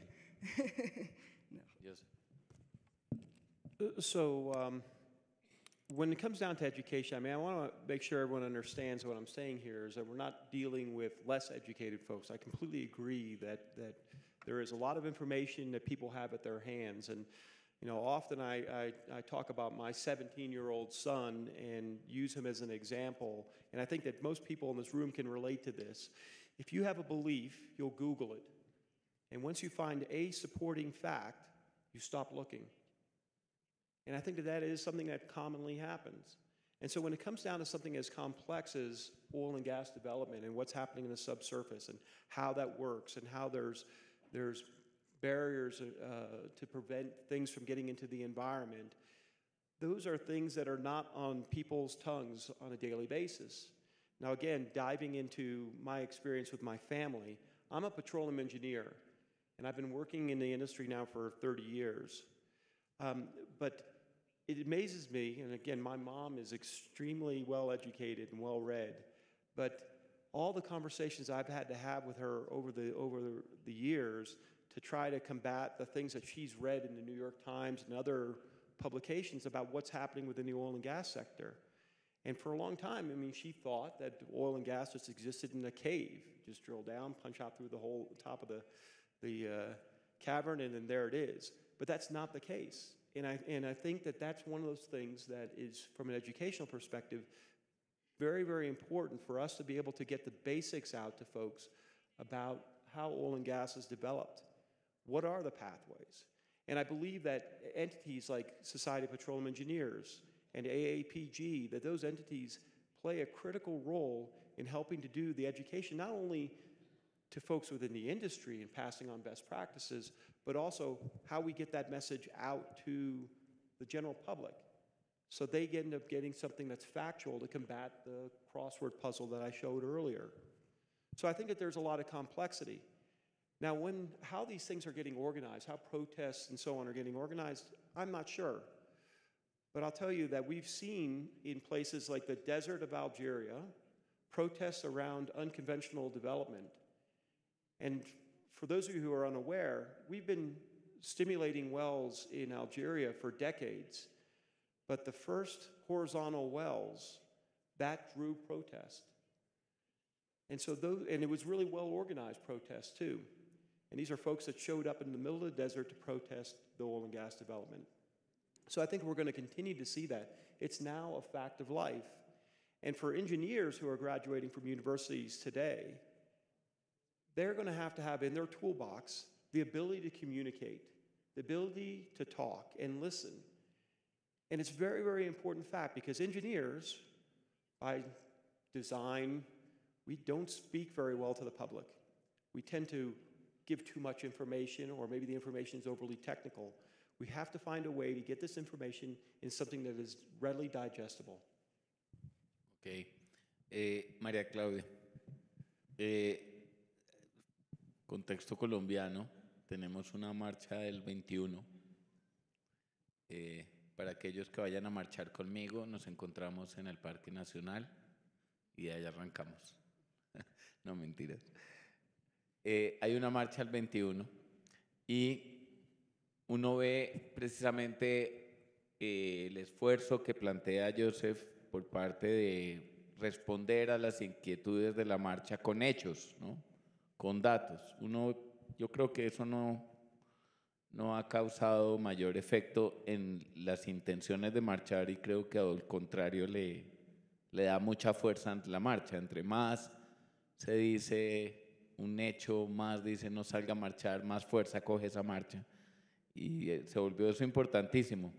no. Joseph. Uh, So, um, when it comes down to education, I mean, I want to make sure everyone understands what I'm saying here is that we're not dealing with less educated folks. I completely agree that, that there is a lot of information that people have at their hands. And, you know, often I, I, I talk about my seventeen-year-old son and use him as an example. And I think that most people in this room can relate to this. If you have a belief, you'll Google it. And once you find a supporting fact, you stop looking. And I think that that is something that commonly happens. And so when it comes down to something as complex as oil and gas development and what's happening in the subsurface and how that works and how there's, there's barriers uh, to prevent things from getting into the environment, those are things that are not on people's tongues on a daily basis. Now again, diving into my experience with my family, I'm a petroleum engineer, and I've been working in the industry now for thirty years. Um, but it amazes me, and again, my mom is extremely well educated and well read, but all the conversations I've had to have with her over the, over the, the years to try to combat the things that she's read in the New York Times and other publications about what's happening within the oil and gas sector. And for a long time, I mean, she thought that oil and gas just existed in a cave. Just drill down, punch out through the whole top of the, the uh, cavern, and then there it is. But that's not the case. And I, and I think that that's one of those things that is, from an educational perspective, very, very important for us to be able to get the basics out to folks about how oil and gas is developed. What are the pathways? And I believe that entities like Society of Petroleum Engineers and A A P G, that those entities play a critical role in helping to do the education, not only to folks within the industry and passing on best practices, but also how we get that message out to the general public so they end up getting something that's factual to combat the crossword puzzle that I showed earlier. So I think that there's a lot of complexity. Now, when, how these things are getting organized, how protests and so on are getting organized, I'm not sure. But I'll tell you that we've seen in places like the desert of Algeria, protests around unconventional development. And for those of you who are unaware, we've been stimulating wells in Algeria for decades. But the first horizontal wells, that drew protest. And so those, and it was really well-organized protests too. And these are folks that showed up in the middle of the desert to protest the oil and gas development. So I think we're going to continue to see that. It's now a fact of life. And for engineers who are graduating from universities today, they're going to have to have in their toolbox the ability to communicate, the ability to talk and listen. And it's a very, very important fact because engineers, by design, we don't speak very well to the public. We tend to give too much information, or maybe the information is overly technical. We have to find a way to get this information in something that is readily digestible. Ok. Eh, María Claudia, eh, contexto colombiano, tenemos una marcha del veintiuno. Eh, para aquellos que vayan a marchar conmigo, nos encontramos en el Parque Nacional y de ahí arrancamos. No, mentiras. Eh, hay una marcha el veintiuno y uno ve precisamente eh, el esfuerzo que plantea Joseph por parte de responder a las inquietudes de la marcha con hechos, ¿no? Con datos. Uno, yo creo que eso no, no ha causado mayor efecto en las intenciones de marchar y creo que al contrario le, le da mucha fuerza ante la marcha. Entre más se dice un hecho, más dice no salga a marchar, más fuerza coge esa marcha. Y eh, se volvió eso importantísimo.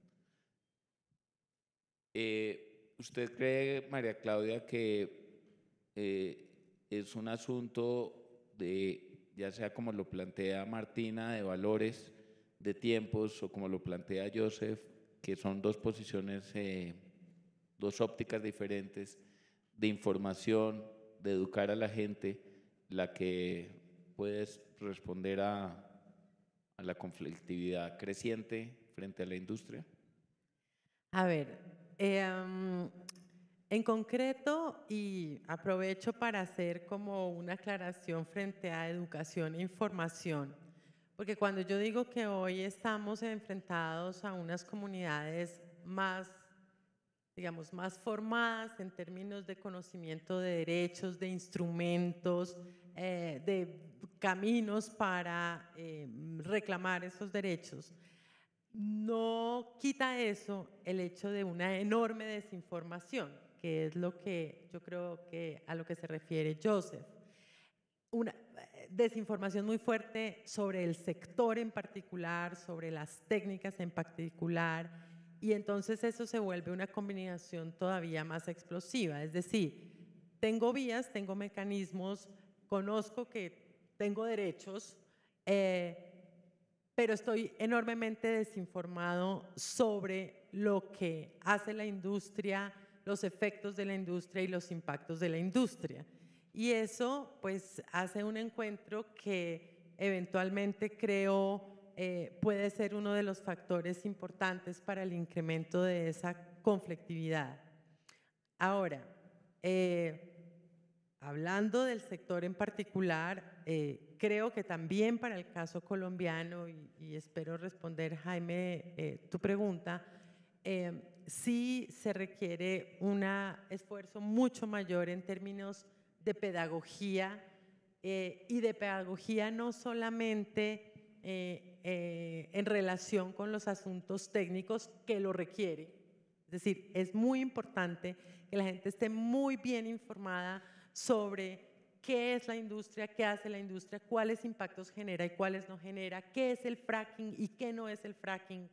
Eh, ¿Usted cree, María Claudia, que eh, es un asunto de, ya sea como lo plantea Martina, de valores, de tiempos, o como lo plantea Joseph, que son dos posiciones, eh, dos ópticas diferentes, de información, de educar a la gente, la que puedes responder a, a la conflictividad creciente frente a la industria? A ver, eh, um, en concreto, y aprovecho para hacer como una aclaración frente a educación e información, porque cuando yo digo que hoy estamos enfrentados a unas comunidades más, digamos, más formadas en términos de conocimiento de derechos, de instrumentos, eh, de caminos para eh, reclamar esos derechos, no quita eso el hecho de una enorme desinformación, que es lo que yo creo que a lo que se refiere Joseph. Una desinformación muy fuerte sobre el sector en particular, sobre las técnicas en particular, y entonces eso se vuelve una combinación todavía más explosiva. Es decir, tengo vías, tengo mecanismos, conozco que tengo derechos, eh, pero estoy enormemente desinformado sobre lo que hace la industria, los efectos de la industria y los impactos de la industria. Y eso pues hace un encuentro que eventualmente creo eh, puede ser uno de los factores importantes para el incremento de esa conflictividad. Ahora, eh, hablando del sector en particular, eh, creo que también para el caso colombiano, y, y espero responder, Jaime, eh, tu pregunta, eh, sí se requiere un esfuerzo mucho mayor en términos de pedagogía, eh, y de pedagogía no solamente eh, eh, en relación con los asuntos técnicos que lo requiere. Es decir, es muy importante que la gente esté muy bien informada sobre qué es la industria, qué hace la industria, cuáles impactos genera y cuáles no genera, qué es el fracking y qué no es el fracking.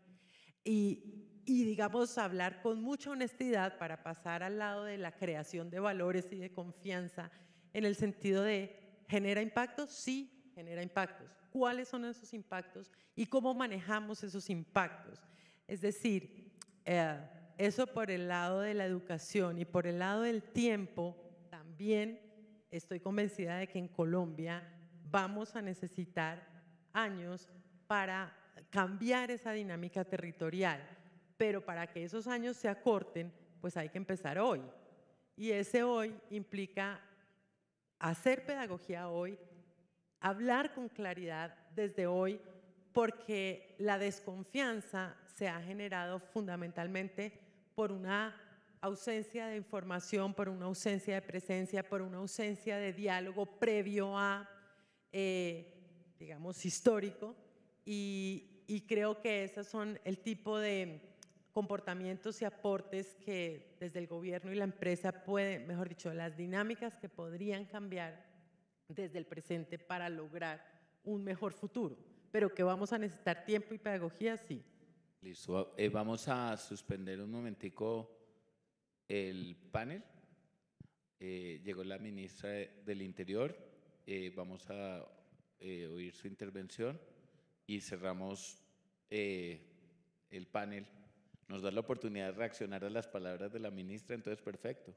Y, y digamos, hablar con mucha honestidad para pasar al lado de la creación de valores y de confianza en el sentido de, ¿genera impactos? Sí, genera impactos. ¿Cuáles son esos impactos y cómo manejamos esos impactos? Es decir, eh, eso por el lado de la educación, y por el lado del tiempo también estoy convencida de que en Colombia vamos a necesitar años para cambiar esa dinámica territorial. pero para que esos años se acorten, pues hay que empezar hoy. Y ese hoy implica hacer pedagogía hoy, hablar con claridad desde hoy, porque la desconfianza se ha generado fundamentalmente por una ausencia de información, por una ausencia de presencia, por una ausencia de diálogo previo a, eh, digamos, histórico, y, y creo que esos son el tipo de comportamientos y aportes que desde el gobierno y la empresa pueden, mejor dicho, las dinámicas que podrían cambiar desde el presente para lograr un mejor futuro, pero que vamos a necesitar tiempo y pedagogía, sí. Listo, eh, vamos a suspender un momentico el panel. Eh, llegó la ministra de, del Interior, eh, vamos a eh, oír su intervención y cerramos eh, el panel. Nos da la oportunidad de reaccionar a las palabras de la ministra, entonces perfecto.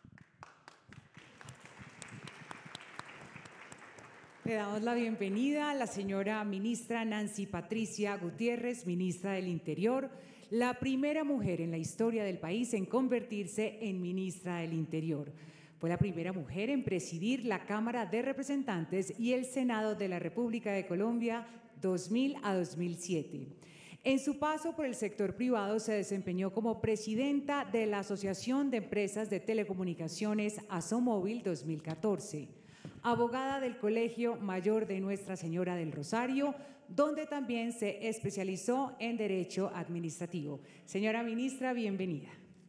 Le damos la bienvenida a la señora ministra Nancy Patricia Gutiérrez, ministra del Interior, la primera mujer en la historia del país en convertirse en ministra del Interior. Fue la primera mujer en presidir la Cámara de Representantes y el Senado de la República de Colombia dos mil a dos mil siete. En su paso por el sector privado se desempeñó como presidenta de la Asociación de Empresas de Telecomunicaciones Asomóvil dos mil catorce, abogada del Colegio Mayor de Nuestra Señora del Rosario, donde también se especializó en Derecho Administrativo. Señora ministra, bienvenida.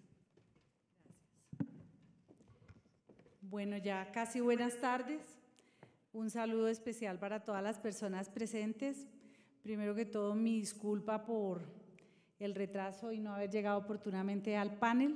Bueno, ya casi buenas tardes. Un saludo especial para todas las personas presentes. Primero que todo, mi disculpa por el retraso y no haber llegado oportunamente al panel.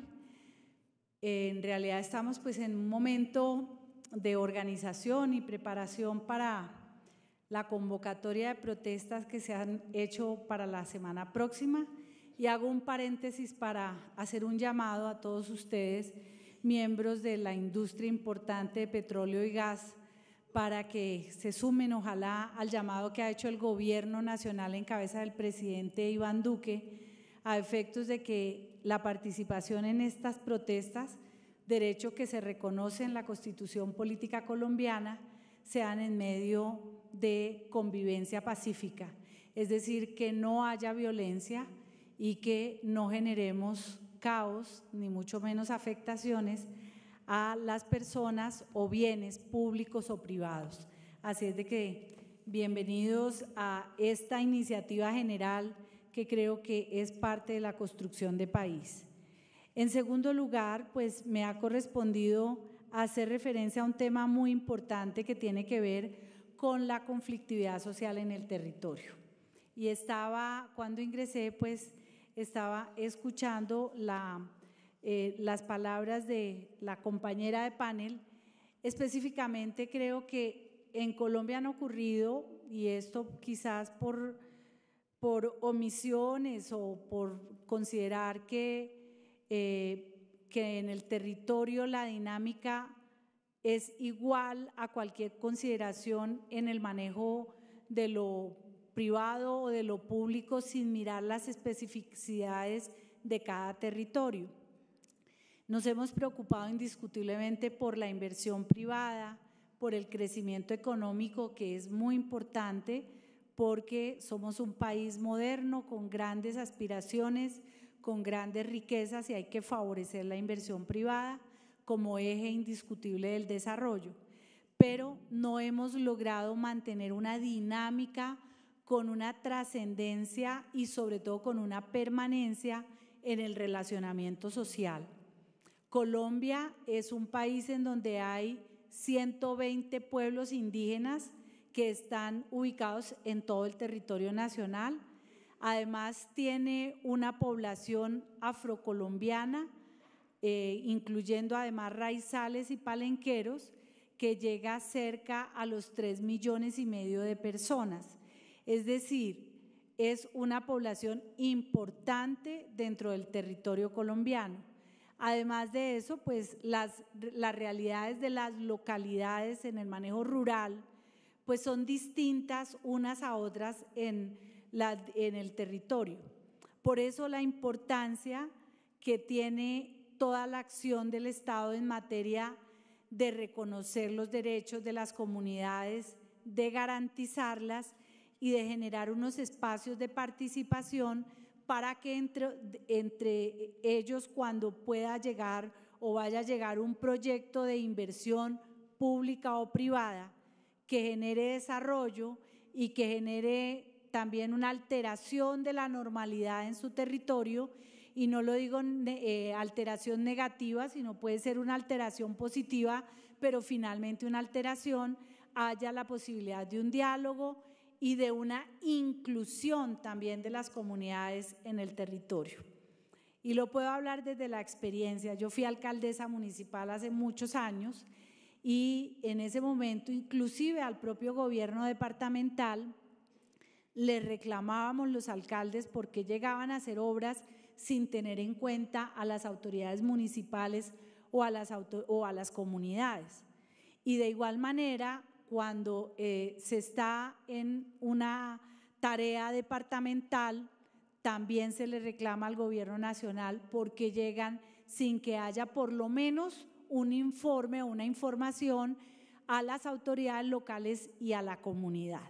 En realidad estamos pues en un momento de organización y preparación para la convocatoria de protestas que se han hecho para la semana próxima, y hago un paréntesis para hacer un llamado a todos ustedes, miembros de la industria importante de petróleo y gas, para que se sumen ojalá al llamado que ha hecho el gobierno nacional en cabeza del presidente Iván Duque, a efectos de que la participación en estas protestas, derecho que se reconoce en la Constitución Política Colombiana, sean en medio de convivencia pacífica, es decir, que no haya violencia y que no generemos caos, ni mucho menos afectaciones a las personas o bienes públicos o privados. Así es de que bienvenidos a esta iniciativa general que creo que es parte de la construcción de país. En segundo lugar, pues me ha correspondido hacer referencia a un tema muy importante que tiene que ver con la conflictividad social en el territorio. Y estaba, cuando ingresé, pues estaba escuchando la, eh, las palabras de la compañera de panel. Específicamente creo que en Colombia han ocurrido, y esto quizás por, por omisiones o por considerar que Eh, que en el territorio la dinámica es igual a cualquier consideración en el manejo de lo privado o de lo público sin mirar las especificidades de cada territorio. Nos hemos preocupado indiscutiblemente por la inversión privada, por el crecimiento económico, que es muy importante porque somos un país moderno con grandes aspiraciones, con grandes riquezas, y hay que favorecer la inversión privada como eje indiscutible del desarrollo. Pero no hemos logrado mantener una dinámica con una trascendencia y sobre todo con una permanencia en el relacionamiento social. Colombia es un país en donde hay ciento veinte pueblos indígenas que están ubicados en todo el territorio nacional. Además tiene una población afrocolombiana, eh, incluyendo además raizales y palenqueros, que llega cerca a los tres millones y medio de personas. Es decir, es una población importante dentro del territorio colombiano. Además de eso, pues las, las realidades de las localidades en el manejo rural pues son distintas unas a otras en La, en el territorio. Por eso la importancia que tiene toda la acción del Estado en materia de reconocer los derechos de las comunidades, de garantizarlas y de generar unos espacios de participación para que entre, entre ellos, cuando pueda llegar o vaya a llegar un proyecto de inversión pública o privada que genere desarrollo y que genere también una alteración de la normalidad en su territorio, y no lo digo eh, alteración negativa, sino puede ser una alteración positiva, pero finalmente una alteración, haya la posibilidad de un diálogo y de una inclusión también de las comunidades en el territorio. Y lo puedo hablar desde la experiencia. Yo fui alcaldesa municipal hace muchos años y en ese momento inclusive al propio gobierno departamental le reclamábamos los alcaldes porque llegaban a hacer obras sin tener en cuenta a las autoridades municipales o a las, auto, o a las comunidades. Y de igual manera, cuando eh, se está en una tarea departamental, también se le reclama al gobierno nacional porque llegan sin que haya por lo menos un informe o una información a las autoridades locales y a la comunidad.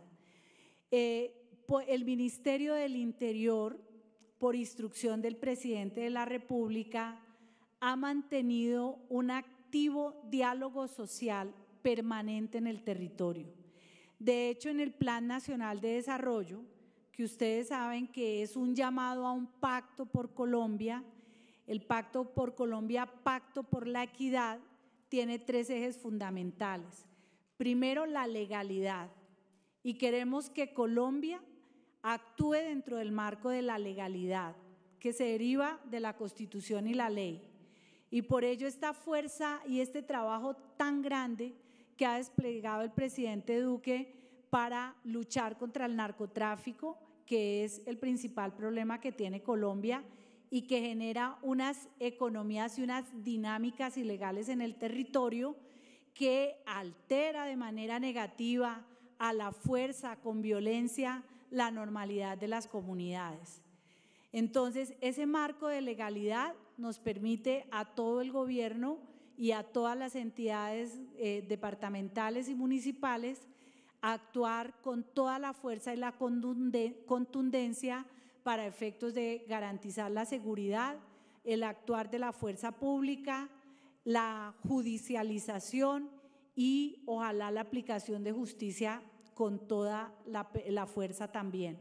Eh, el Ministerio del Interior, por instrucción del presidente de la República, ha mantenido un activo diálogo social permanente en el territorio. De hecho, en el Plan Nacional de Desarrollo, que ustedes saben que es un llamado a un pacto por Colombia, el Pacto por Colombia, Pacto por la Equidad, tiene tres ejes fundamentales. Primero, la legalidad, y queremos que Colombia actúe dentro del marco de la legalidad, que se deriva de la Constitución y la ley. Y por ello esta fuerza y este trabajo tan grande que ha desplegado el presidente Duque para luchar contra el narcotráfico, que es el principal problema que tiene Colombia y que genera unas economías y unas dinámicas ilegales en el territorio que altera de manera negativa, a la fuerza, con violencia, la normalidad de las comunidades. Entonces, ese marco de legalidad nos permite a todo el gobierno y a todas las entidades eh, departamentales y municipales actuar con toda la fuerza y la contundencia para efectos de garantizar la seguridad, el actuar de la fuerza pública, la judicialización y ojalá la aplicación de justicia con toda la, la fuerza también.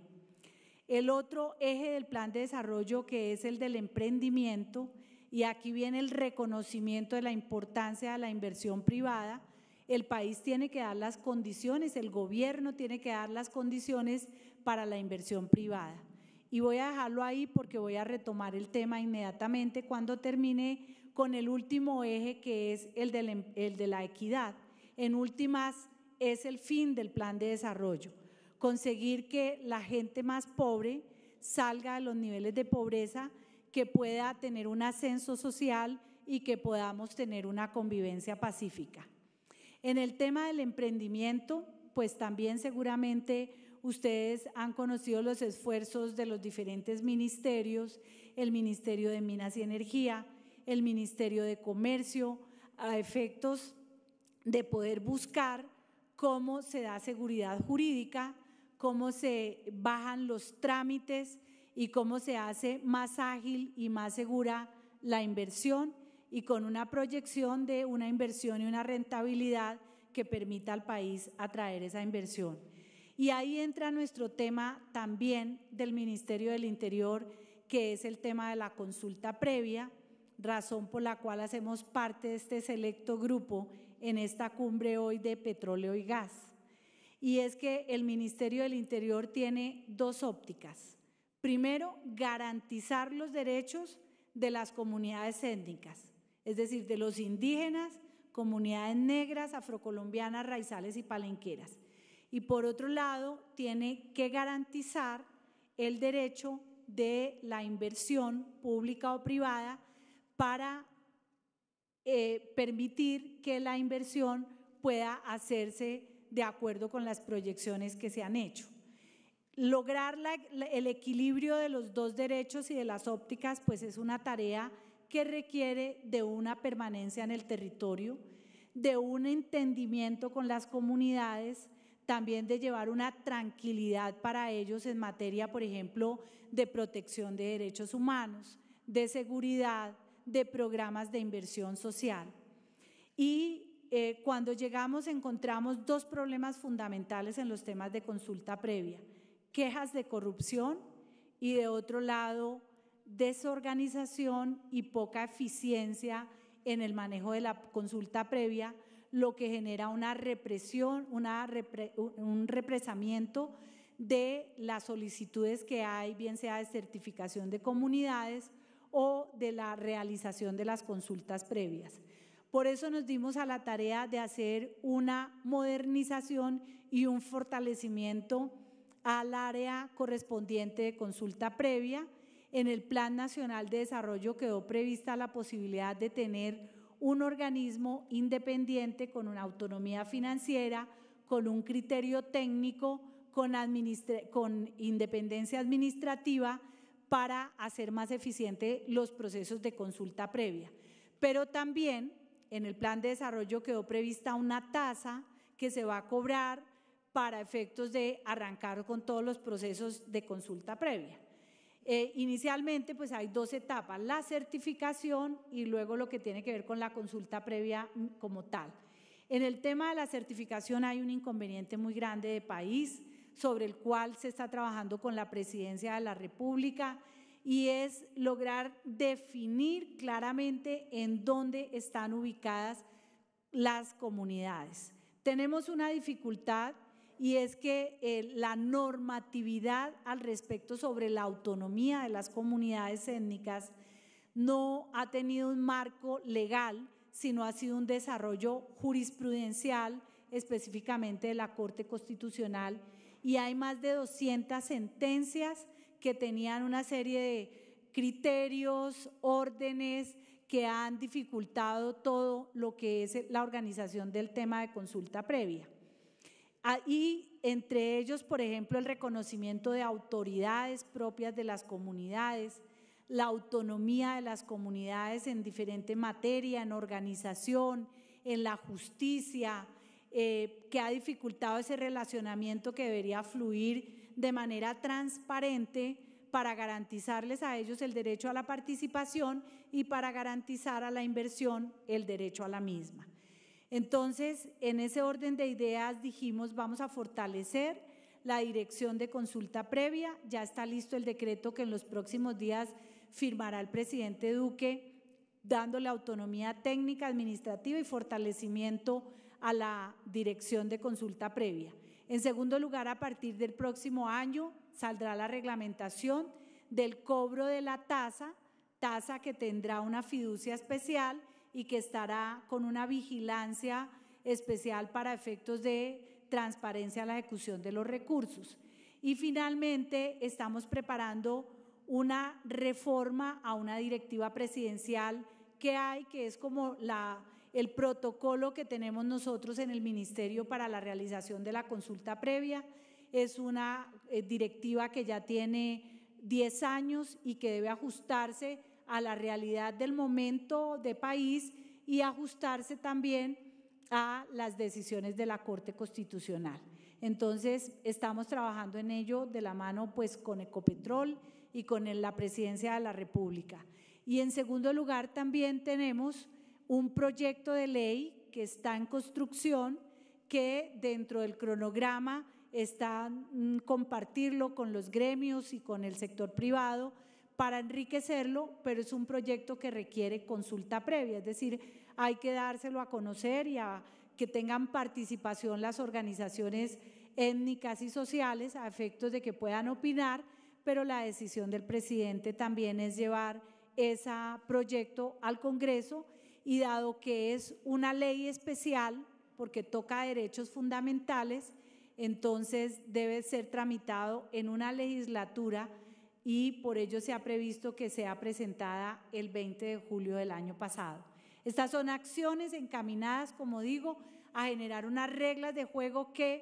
El otro eje del plan de desarrollo, que es el del emprendimiento, y aquí viene el reconocimiento de la importancia de la inversión privada. El país tiene que dar las condiciones, el gobierno tiene que dar las condiciones para la inversión privada. Y voy a dejarlo ahí porque voy a retomar el tema inmediatamente cuando termine con el último eje, que es el de, el de la equidad. En últimas, es el fin del plan de desarrollo, conseguir que la gente más pobre salga de los niveles de pobreza, que pueda tener un ascenso social y que podamos tener una convivencia pacífica. En el tema del emprendimiento, pues también seguramente ustedes han conocido los esfuerzos de los diferentes ministerios, el Ministerio de Minas y Energía, el Ministerio de Comercio, a efectos de poder buscar cómo se da seguridad jurídica, cómo se bajan los trámites y cómo se hace más ágil y más segura la inversión y con una proyección de una inversión y una rentabilidad que permita al país atraer esa inversión. Y ahí entra nuestro tema también del Ministerio del Interior, que es el tema de la consulta previa, razón por la cual hacemos parte de este selecto grupo en esta cumbre hoy de petróleo y gas. Y es que el Ministerio del Interior tiene dos ópticas. Primero, garantizar los derechos de las comunidades étnicas, es decir, de los indígenas, comunidades negras, afrocolombianas, raizales y palenqueras. Y por otro lado, tiene que garantizar el derecho de la inversión pública o privada para eh, permitir que la inversión pueda hacerse de acuerdo con las proyecciones que se han hecho. Lograr la, la, el equilibrio de los dos derechos y de las ópticas, pues es una tarea que requiere de una permanencia en el territorio, de un entendimiento con las comunidades, también de llevar una tranquilidad para ellos en materia, por ejemplo, de protección de derechos humanos, de seguridad, de programas de inversión social. Y eh, cuando llegamos encontramos dos problemas fundamentales en los temas de consulta previa: quejas de corrupción y, de otro lado, desorganización y poca eficiencia en el manejo de la consulta previa, lo que genera una represión, una repre, un represamiento de las solicitudes que hay, bien sea de certificación de comunidades o de la realización de las consultas previas. Por eso nos dimos a la tarea de hacer una modernización y un fortalecimiento al área correspondiente de consulta previa. En el Plan Nacional de Desarrollo quedó prevista la posibilidad de tener un organismo independiente con una autonomía financiera, con un criterio técnico, con, con independencia administrativa para hacer más eficiente los procesos de consulta previa. Pero también en el Plan de Desarrollo quedó prevista una tasa que se va a cobrar para efectos de arrancar con todos los procesos de consulta previa. Eh, inicialmente, pues hay dos etapas: la certificación y luego lo que tiene que ver con la consulta previa como tal. En el tema de la certificación hay un inconveniente muy grande de país sobre el cual se está trabajando con la Presidencia de la República, y es lograr definir claramente en dónde están ubicadas las comunidades. Tenemos una dificultad, y es que eh, la normatividad al respecto sobre la autonomía de las comunidades étnicas no ha tenido un marco legal, sino ha sido un desarrollo jurisprudencial, específicamente de la Corte Constitucional, y hay más de doscientas sentencias que tenían una serie de criterios, órdenes que han dificultado todo lo que es la organización del tema de consulta previa. Y entre ellos, por ejemplo, el reconocimiento de autoridades propias de las comunidades, la autonomía de las comunidades en diferente materia, en organización, en la justicia, eh, que ha dificultado ese relacionamiento que debería fluir de manera transparente para garantizarles a ellos el derecho a la participación y para garantizar a la inversión el derecho a la misma. Entonces, en ese orden de ideas dijimos, vamos a fortalecer la dirección de consulta previa. Ya está listo el decreto que en los próximos días firmará el presidente Duque, dándole autonomía técnica, administrativa y fortalecimiento a la dirección de consulta previa. En segundo lugar, a partir del próximo año saldrá la reglamentación del cobro de la tasa, tasa que tendrá una fiducia especial y que estará con una vigilancia especial para efectos de transparencia a la ejecución de los recursos. Y finalmente estamos preparando una reforma a una directiva presidencial que hay, que es como la, el protocolo que tenemos nosotros en el Ministerio para la realización de la consulta previa. Es una eh, directiva que ya tiene diez años y que debe ajustarse a la realidad del momento de país y ajustarse también a las decisiones de la Corte Constitucional. Entonces, estamos trabajando en ello de la mano pues con Ecopetrol y con la Presidencia de la República. Y en segundo lugar, también tenemos un proyecto de ley que está en construcción, que dentro del cronograma está mm, compartirlo con los gremios y con el sector privado para enriquecerlo, pero es un proyecto que requiere consulta previa, es decir, hay que dárselo a conocer y a que tengan participación las organizaciones étnicas y sociales a efectos de que puedan opinar, pero la decisión del presidente también es llevar ese proyecto al Congreso, y dado que es una ley especial porque toca derechos fundamentales, entonces debe ser tramitado en una legislatura, y por ello se ha previsto que sea presentada el veinte de julio del año pasado. Estas son acciones encaminadas, como digo, a generar unas reglas de juego que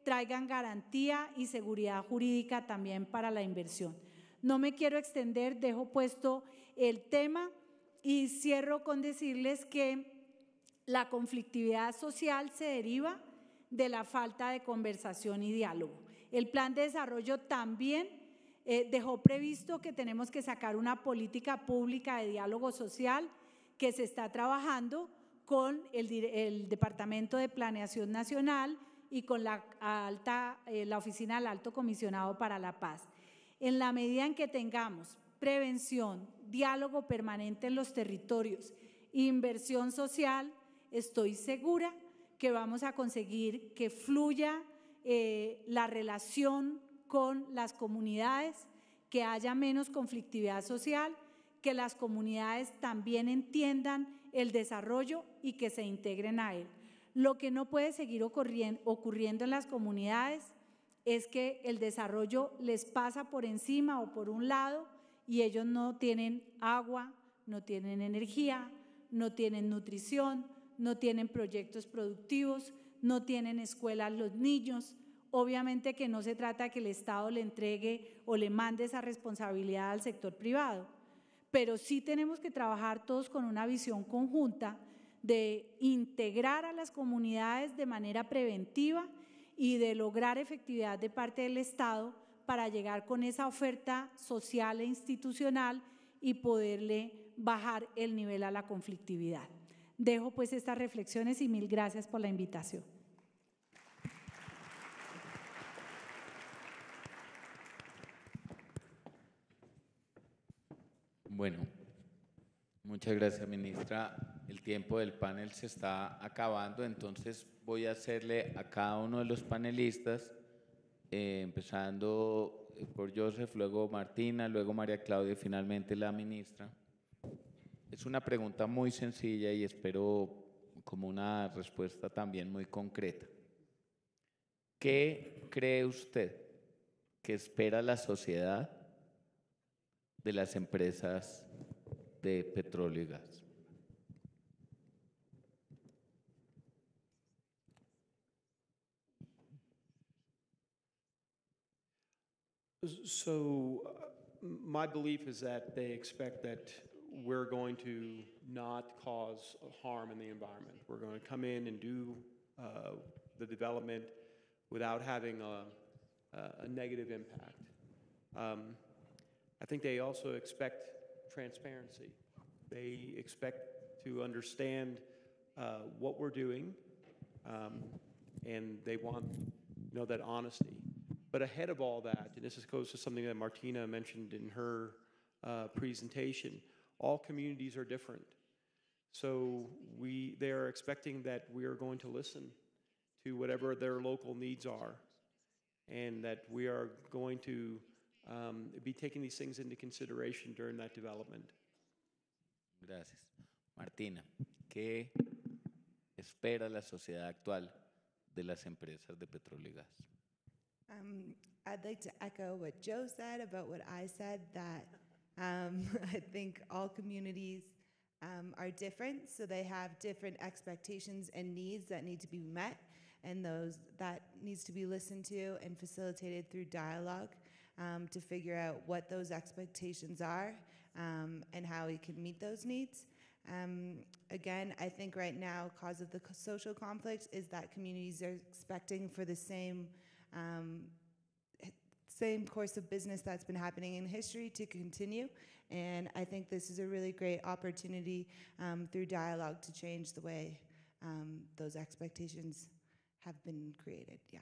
traigan garantía y seguridad jurídica también para la inversión. No me quiero extender, dejo puesto el tema y cierro con decirles que la conflictividad social se deriva de la falta de conversación y diálogo. El plan de desarrollo también eh, dejó previsto que tenemos que sacar una política pública de diálogo social que se está trabajando con el, el Departamento de Planeación Nacional y con la, alta, eh, la Oficina del Alto Comisionado para la Paz. En la medida en que tengamos prevención, diálogo permanente en los territorios, inversión social, estoy segura que vamos a conseguir que fluya eh, la relación con las comunidades, que haya menos conflictividad social, que las comunidades también entiendan el desarrollo y que se integren a él. Lo que no puede seguir ocurriendo, ocurriendo en las comunidades es que el desarrollo les pasa por encima o por un lado y ellos no tienen agua, no tienen energía, no tienen nutrición, no tienen proyectos productivos, no tienen escuelas los niños. Obviamente que no se trata de que el Estado le entregue o le mande esa responsabilidad al sector privado, pero sí tenemos que trabajar todos con una visión conjunta de integrar a las comunidades de manera preventiva y de lograr efectividad de parte del Estado para llegar con esa oferta social e institucional y poderle bajar el nivel a la conflictividad. Dejo pues estas reflexiones y mil gracias por la invitación. Bueno, muchas gracias, ministra. El tiempo del panel se está acabando, entonces voy a hacerle a cada uno de los panelistas, eh, empezando por Joseph, luego Martina, luego María Claudia y finalmente la ministra. Es una pregunta muy sencilla y espero como una respuesta también muy concreta. ¿Qué cree usted que espera la sociedad de las empresas de petróleo y gas? So uh, my belief is that they expect that we're going to not cause harm in the environment. We're going to come in and do uh, the development without having a, a negative impact. Um, I think they also expect transparency. They expect to understand uh, what we're doing, um, and they want, you know, that honesty. But ahead of all that, and this is, goes to something that Martina mentioned in her uh, presentation, all communities are different. So we, they are expecting that we are going to listen to whatever their local needs are, and that we are going to um, be taking these things into consideration during that development. Gracias. Martina, ¿qué espera la sociedad actual de las empresas de petróleo y gas? Um, I'd like to echo what Joe said about what I said, that um, I think all communities um, are different, so they have different expectations and needs that need to be met, and those that needs to be listened to and facilitated through dialogue um, to figure out what those expectations are um, and how we can meet those needs. Um, again, I think right now, cause of the social conflict is that communities are expecting for the same Um, same course of business that's been happening in history to continue, and I think this is a really great opportunity um, through dialogue to change the way um, those expectations have been created. Yeah.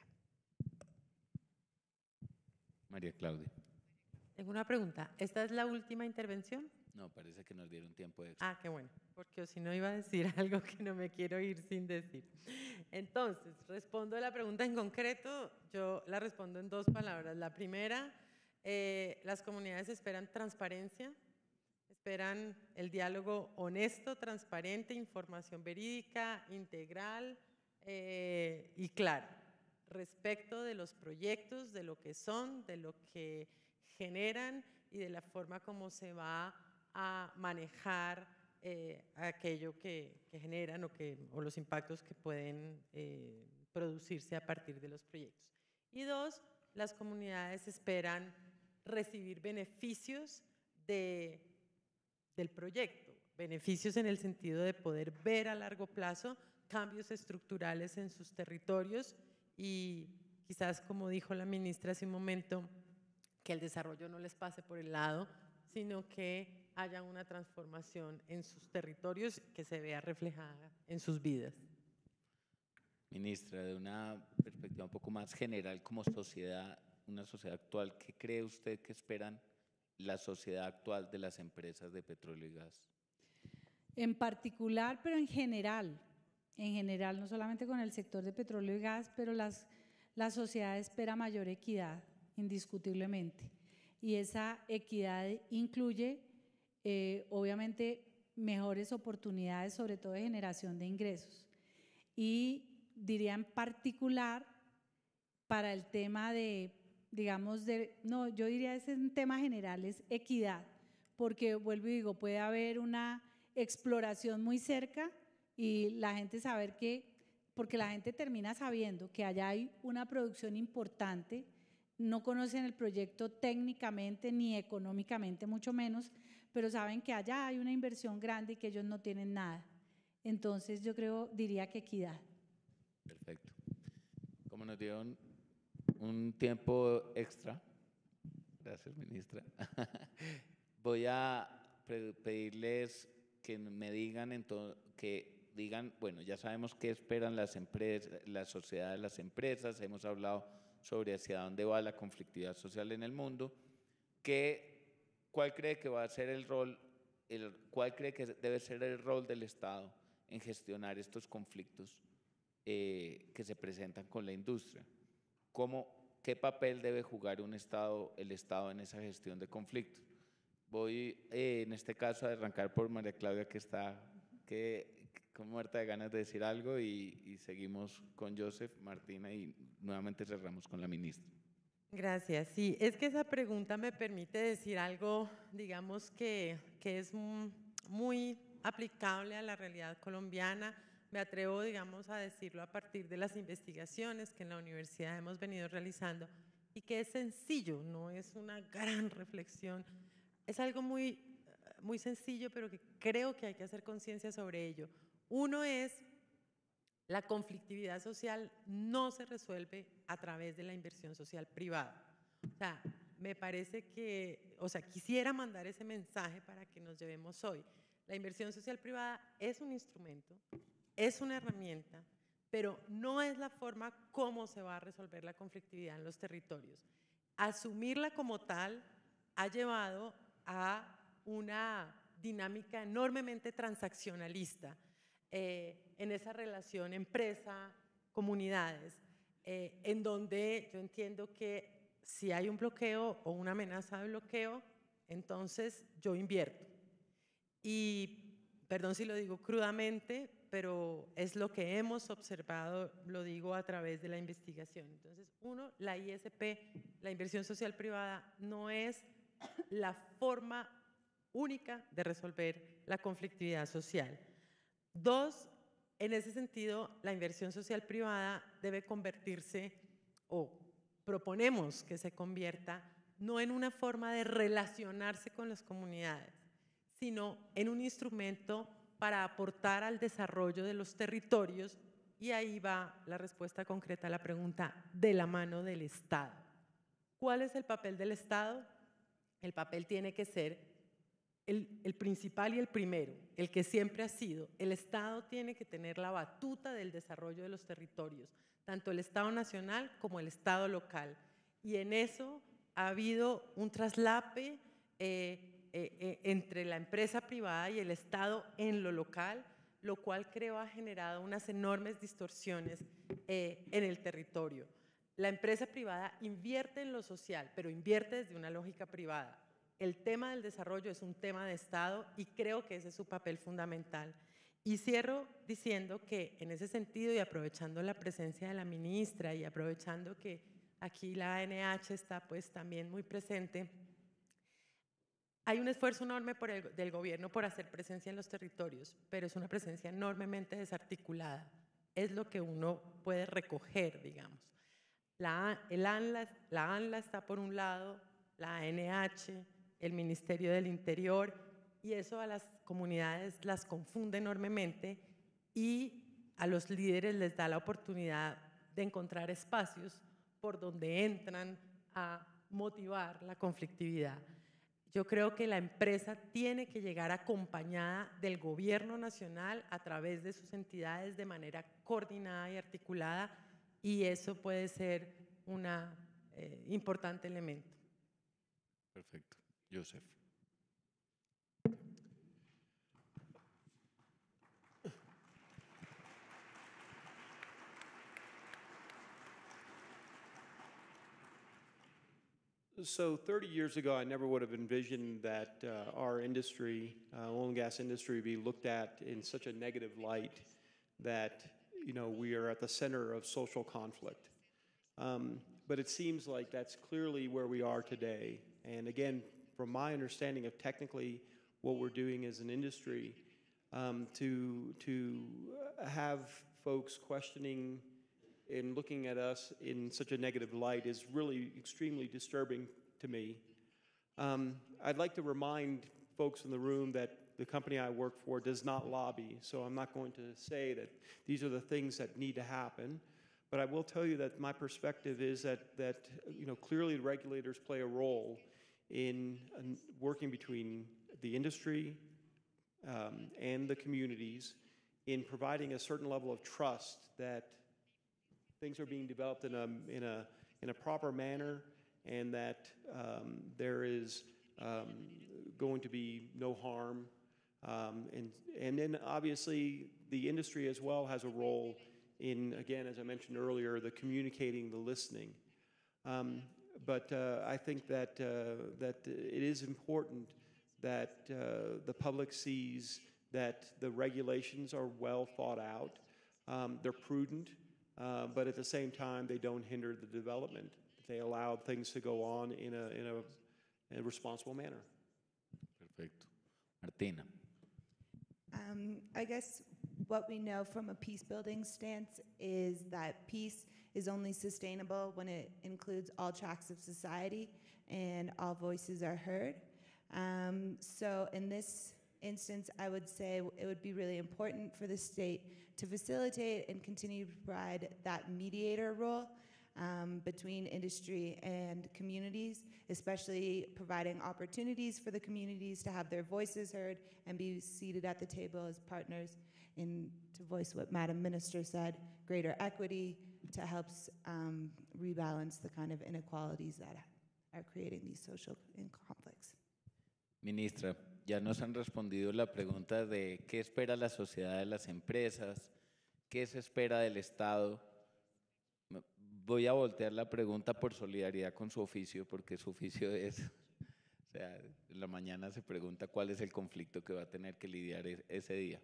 María Claudia. Tengo una pregunta. ¿Esta es la última intervención? No, parece que nos dieron tiempo extra. Ah, qué bueno, porque si no iba a decir algo que no me quiero ir sin decir. Entonces, respondo la pregunta en concreto, yo la respondo en dos palabras. La primera, eh, las comunidades esperan transparencia, esperan el diálogo honesto, transparente, información verídica, integral eh, y claro, respecto de los proyectos, de lo que son, de lo que generan y de la forma como se va a manejar eh, aquello que, que generan o, que, o los impactos que pueden eh, producirse a partir de los proyectos. Y dos, las comunidades esperan recibir beneficios de, del proyecto, beneficios en el sentido de poder ver a largo plazo cambios estructurales en sus territorios y quizás, como dijo la ministra hace un momento, que el desarrollo no les pase por el lado, sino que haya una transformación en sus territorios que se vea reflejada en sus vidas. Ministra, de una perspectiva un poco más general como sociedad, una sociedad actual, ¿qué cree usted que esperan la sociedad actual de las empresas de petróleo y gas? En particular, pero en general, en general, no solamente con el sector de petróleo y gas, pero las, la sociedad espera mayor equidad, indiscutiblemente. Y esa equidad incluye, eh, obviamente, mejores oportunidades, sobre todo de generación de ingresos. Y diría en particular para el tema de, digamos, de, no, yo diría ese es un tema general, es equidad, porque vuelvo y digo, puede haber una exploración muy cerca y la gente saber que, porque la gente termina sabiendo que allá hay una producción importante, no conocen el proyecto técnicamente ni económicamente, mucho menos, pero saben que allá hay una inversión grande y que ellos no tienen nada. Entonces yo creo, diría que equidad. Perfecto. Como nos dieron un tiempo extra, gracias ministra, voy a pedirles que me digan, entonces, que digan, bueno, ya sabemos qué esperan las empresas, la sociedad de las empresas, hemos hablado sobre hacia dónde va la conflictividad social en el mundo, que, ¿cuál cree que va a ser el rol, el, cuál cree que debe ser el rol del Estado en gestionar estos conflictos eh, que se presentan con la industria? ¿Cómo, qué papel debe jugar un Estado, el Estado en esa gestión de conflictos? Voy eh, en este caso a arrancar por María Claudia, que está que, que, muerta de ganas de decir algo, y, y seguimos con Joseph, Martina, y nuevamente cerramos con la ministra. Gracias. Sí, es que esa pregunta me permite decir algo, digamos, que, que es muy aplicable a la realidad colombiana. Me atrevo, digamos, a decirlo a partir de las investigaciones que en la universidad hemos venido realizando y que es sencillo, no es una gran reflexión. Es algo muy, muy sencillo, pero que creo que hay que hacer conciencia sobre ello. Uno es, la conflictividad social no se resuelve a través de la inversión social privada. O sea, me parece que, o sea, quisiera mandar ese mensaje para que nos llevemos hoy. La inversión social privada es un instrumento, es una herramienta, pero no es la forma como se va a resolver la conflictividad en los territorios. Asumirla como tal ha llevado a una dinámica enormemente transaccionalista eh, en esa relación empresa-comunidades, eh, en donde yo entiendo que si hay un bloqueo o una amenaza de bloqueo, entonces yo invierto. Y, perdón si lo digo crudamente, pero es lo que hemos observado, lo digo a través de la investigación. Entonces, uno, la I S P, la inversión social privada, no es la forma única de resolver la conflictividad social. Dos, en ese sentido, la inversión social privada debe convertirse, o proponemos que se convierta, no en una forma de relacionarse con las comunidades, sino en un instrumento para aportar al desarrollo de los territorios, y ahí va la respuesta concreta a la pregunta, de la mano del Estado. ¿Cuál es el papel del Estado? El papel tiene que ser el, el principal y el primero, el que siempre ha sido. El Estado tiene que tener la batuta del desarrollo de los territorios, tanto el Estado nacional como el Estado local. Y en eso ha habido un traslape eh, eh, eh, entre la empresa privada y el Estado en lo local, lo cual creo ha generado unas enormes distorsiones eh, en el territorio. La empresa privada invierte en lo social, pero invierte desde una lógica privada. El tema del desarrollo es un tema de Estado y creo que ese es su papel fundamental. Y cierro diciendo que en ese sentido, y aprovechando la presencia de la ministra y aprovechando que aquí la A N H está pues también muy presente, hay un esfuerzo enorme por el, del gobierno por hacer presencia en los territorios, pero es una presencia enormemente desarticulada. Es lo que uno puede recoger, digamos. La, el ANLA, la ANLA está por un lado, la A N H, el Ministerio del Interior, y eso a las comunidades las confunde enormemente y a los líderes les da la oportunidad de encontrar espacios por donde entran a motivar la conflictividad. Yo creo que la empresa tiene que llegar acompañada del gobierno nacional a través de sus entidades de manera coordinada y articulada, y eso puede ser un eh, importante elemento. Perfecto. Joseph. So thirty years ago, I never would have envisioned that uh, our industry, uh, oil and gas industry, be looked at in such a negative light that, you know, we are at the center of social conflict. Um, but it seems like that's clearly where we are today. And again, from my understanding of technically what we're doing as an industry, um, to, to have folks questioning and looking at us in such a negative light is really extremely disturbing to me. Um, I'd like to remind folks in the room that the company I work for does not lobby, so I'm not going to say that these are the things that need to happen. But I will tell you that my perspective is that, that you know, clearly the regulators play a role in uh, working between the industry um, and the communities in providing a certain level of trust that things are being developed in a, in a, in a proper manner, and that um, there is um, going to be no harm. Um, and, and then obviously the industry as well has a role in, again, as I mentioned earlier, the communicating, the listening. Um, but uh, I think that, uh, that it is important that uh, the public sees that the regulations are well thought out, um, they're prudent, Uh, but at the same time, they don't hinder the development. They allow things to go on in a, in a, in a responsible manner. Perfecto. Martina. Um, I guess what we know from a peace-building stance is that peace is only sustainable when it includes all tracts of society and all voices are heard. Um, so in this instance, I would say it would be really important for the state to facilitate and continue to provide that mediator role um, between industry and communities, especially providing opportunities for the communities to have their voices heard and be seated at the table as partners in, to voice what Madam Minister said, greater equity to help um, rebalance the kind of inequalities that are creating these social conflicts. Ministra, ya nos han respondido la pregunta de qué espera la sociedad de las empresas, qué se espera del Estado. Voy a voltear la pregunta por solidaridad con su oficio, porque su oficio es, o sea, en la mañana se pregunta cuál es el conflicto que va a tener que lidiar ese día.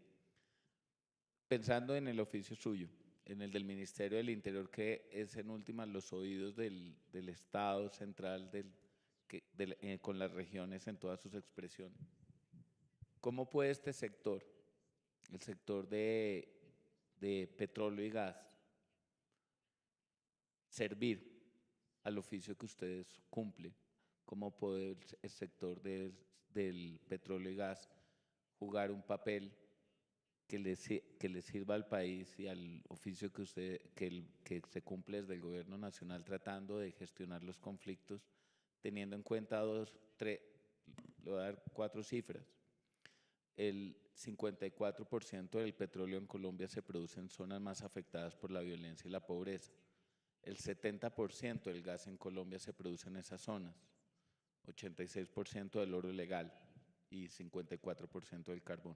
Pensando en el oficio suyo, en el del Ministerio del Interior, que es en últimas los oídos del, del Estado central del, que, de, eh, con las regiones en todas sus expresiones. ¿Cómo puede este sector, el sector de, de petróleo y gas, servir al oficio que ustedes cumplen? ¿Cómo puede el sector del, del petróleo y gas jugar un papel que le, que le sirva al país y al oficio que, usted, que, el, que se cumple desde el gobierno nacional tratando de gestionar los conflictos, teniendo en cuenta dos, tres, le voy a dar cuatro cifras? El cincuenta y cuatro por ciento del petróleo en Colombia se produce en zonas más afectadas por la violencia y la pobreza. El setenta por ciento del gas en Colombia se produce en esas zonas, ochenta y seis por ciento del oro legal y cincuenta y cuatro por ciento del carbón.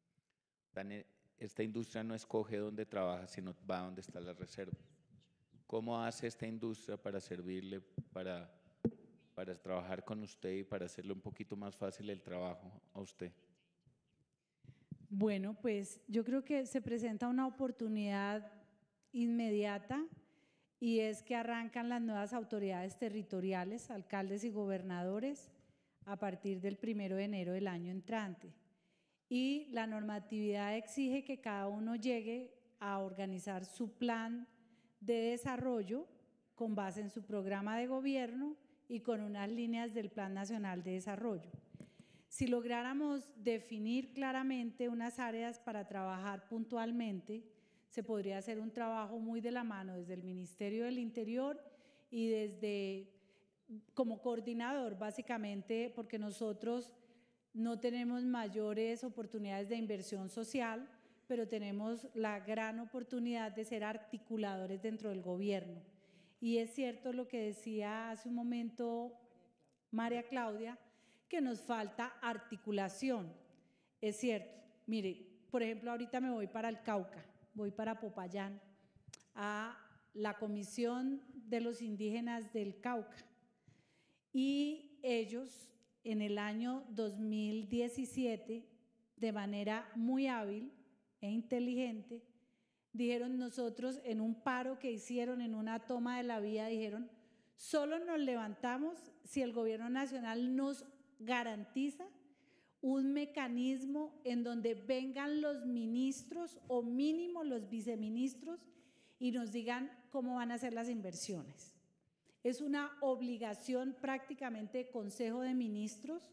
Esta industria no escoge dónde trabaja, sino va a dónde está la reserva. ¿Cómo hace esta industria para servirle, para, para trabajar con usted y para hacerle un poquito más fácil el trabajo a usted? Bueno, pues yo creo que se presenta una oportunidad inmediata y es que arrancan las nuevas autoridades territoriales, alcaldes y gobernadores, a partir del primero de enero del año entrante. Y la normatividad exige que cada uno llegue a organizar su plan de desarrollo con base en su programa de gobierno y con unas líneas del Plan Nacional de Desarrollo. Si lográramos definir claramente unas áreas para trabajar puntualmente, se podría hacer un trabajo muy de la mano desde el Ministerio del Interior y desde como coordinador, básicamente, porque nosotros no tenemos mayores oportunidades de inversión social, pero tenemos la gran oportunidad de ser articuladores dentro del gobierno. Y es cierto lo que decía hace un momento María Claudia, que nos falta articulación. Es cierto, mire, por ejemplo, ahorita me voy para el Cauca, voy para Popayán, a la Comisión de los Indígenas del Cauca, y ellos en el año dos mil diecisiete, de manera muy hábil e inteligente, dijeron nosotros en un paro que hicieron en una toma de la vía, dijeron, solo nos levantamos si el gobierno nacional nos garantiza un mecanismo en donde vengan los ministros o mínimo los viceministros y nos digan cómo van a ser las inversiones. Es una obligación prácticamente de Consejo de Ministros,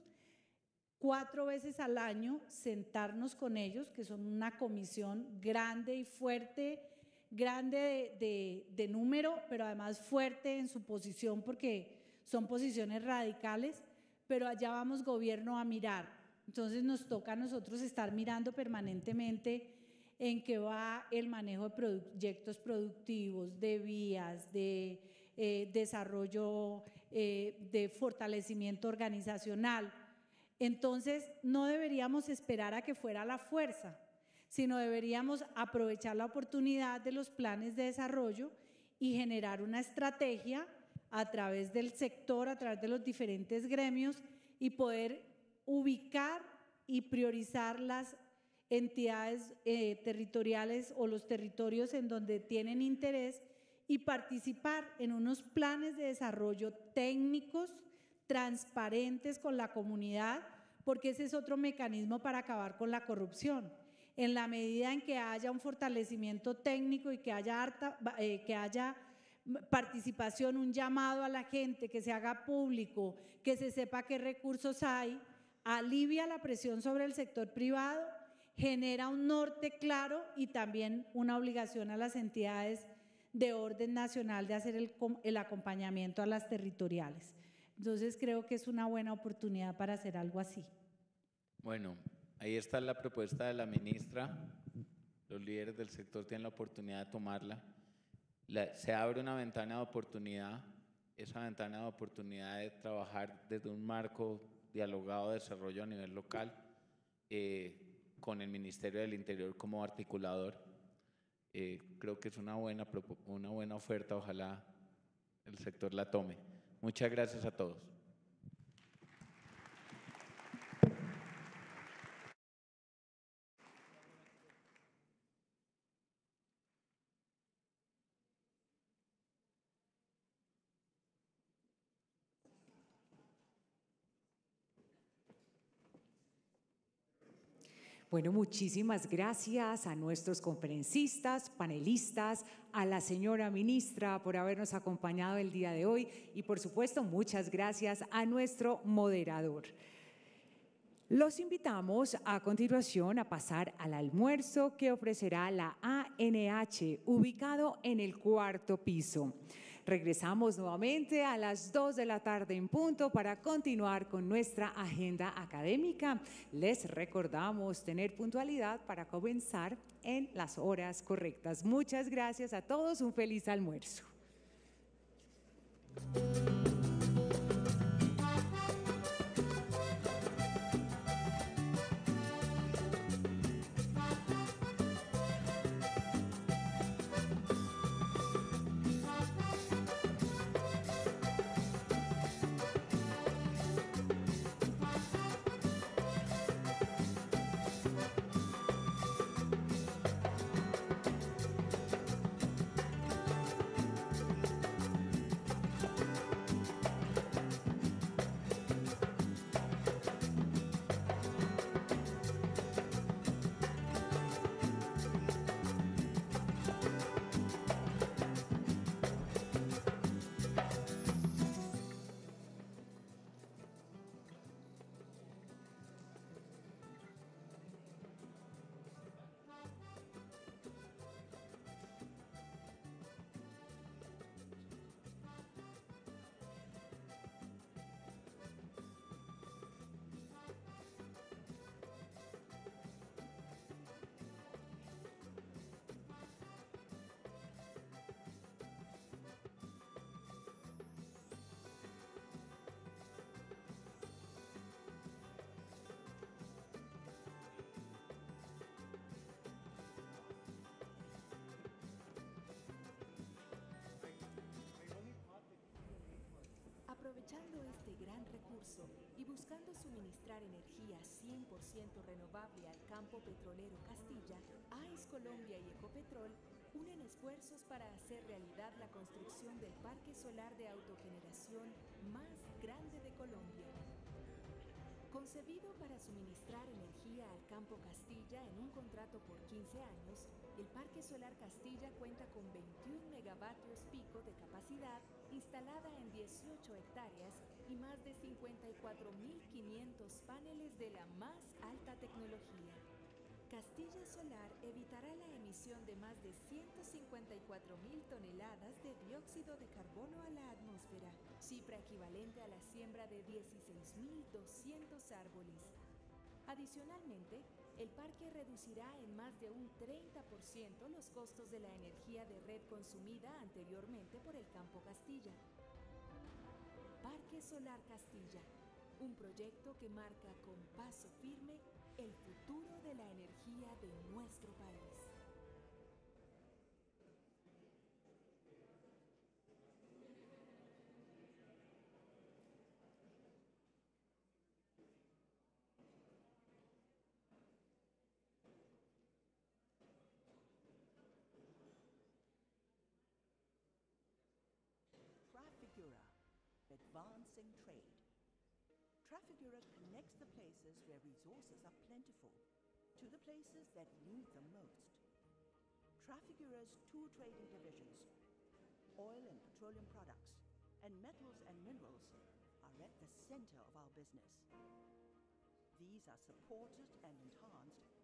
cuatro veces al año sentarnos con ellos, que son una comisión grande y fuerte, grande de, de, de número, pero además fuerte en su posición porque son posiciones radicales, pero allá vamos gobierno a mirar. Entonces nos toca a nosotros estar mirando permanentemente en qué va el manejo de proyectos productivos, de vías, de eh, desarrollo, eh, de fortalecimiento organizacional. Entonces no deberíamos esperar a que fuera la fuerza, sino deberíamos aprovechar la oportunidad de los planes de desarrollo y generar una estrategia a través del sector, a través de los diferentes gremios y poder ubicar y priorizar las entidades eh, territoriales o los territorios en donde tienen interés y participar en unos planes de desarrollo técnicos, transparentes con la comunidad, porque ese es otro mecanismo para acabar con la corrupción. En la medida en que haya un fortalecimiento técnico y que haya, harta, eh, que haya participación, un llamado a la gente, que se haga público, que se sepa qué recursos hay, alivia la presión sobre el sector privado, genera un norte claro y también una obligación a las entidades de orden nacional de hacer el, el acompañamiento a las territoriales. Entonces creo que es una buena oportunidad para hacer algo así. Bueno, ahí está la propuesta de la ministra. Los líderes del sector tienen la oportunidad de tomarla. La, se abre una ventana de oportunidad, esa ventana de oportunidad de trabajar desde un marco dialogado de desarrollo a nivel local, eh, con el Ministerio del Interior como articulador. Eh, creo que es una buena, una buena oferta, ojalá el sector la tome. Muchas gracias a todos. Bueno, muchísimas gracias a nuestros conferencistas, panelistas, a la señora ministra por habernos acompañado el día de hoy y, por supuesto, muchas gracias a nuestro moderador. Los invitamos a continuación a pasar al almuerzo que ofrecerá la A N H, ubicado en el cuarto piso. Regresamos nuevamente a las dos de la tarde en punto para continuar con nuestra agenda académica. Les recordamos tener puntualidad para comenzar en las horas correctas. Muchas gracias a todos, un feliz almuerzo. suministrar energía cien por ciento renovable al campo petrolero Castilla, A E S Colombia y Ecopetrol unen esfuerzos para hacer realidad la construcción del parque solar de autogeneración más grande de Colombia. Concebido para suministrar energía al campo Castilla en un contrato por quince años, el Parque Solar Castilla cuenta con veintiún megavatios pico de capacidad instalada en dieciocho hectáreas y más de cincuenta y cuatro mil quinientos paneles de la más alta tecnología. Castilla Solar evitará la emisión de más de ciento cincuenta y cuatro mil toneladas de dióxido de carbono a la atmósfera, cifra equivalente a la siembra de dieciséis mil doscientos árboles. Adicionalmente, el parque reducirá en más de un treinta por ciento los costos de la energía de red consumida anteriormente por el campo Castilla. Parque Solar Castilla, un proyecto que marca con paso firme el futuro de la energía de nuestro país. Trafigura, advancing trade. Trafigura connects the places where resources are plentiful to the places that need them most. Trafigura's two trading divisions, oil and petroleum products, and metals and minerals, are at the center of our business. These are supported and enhanced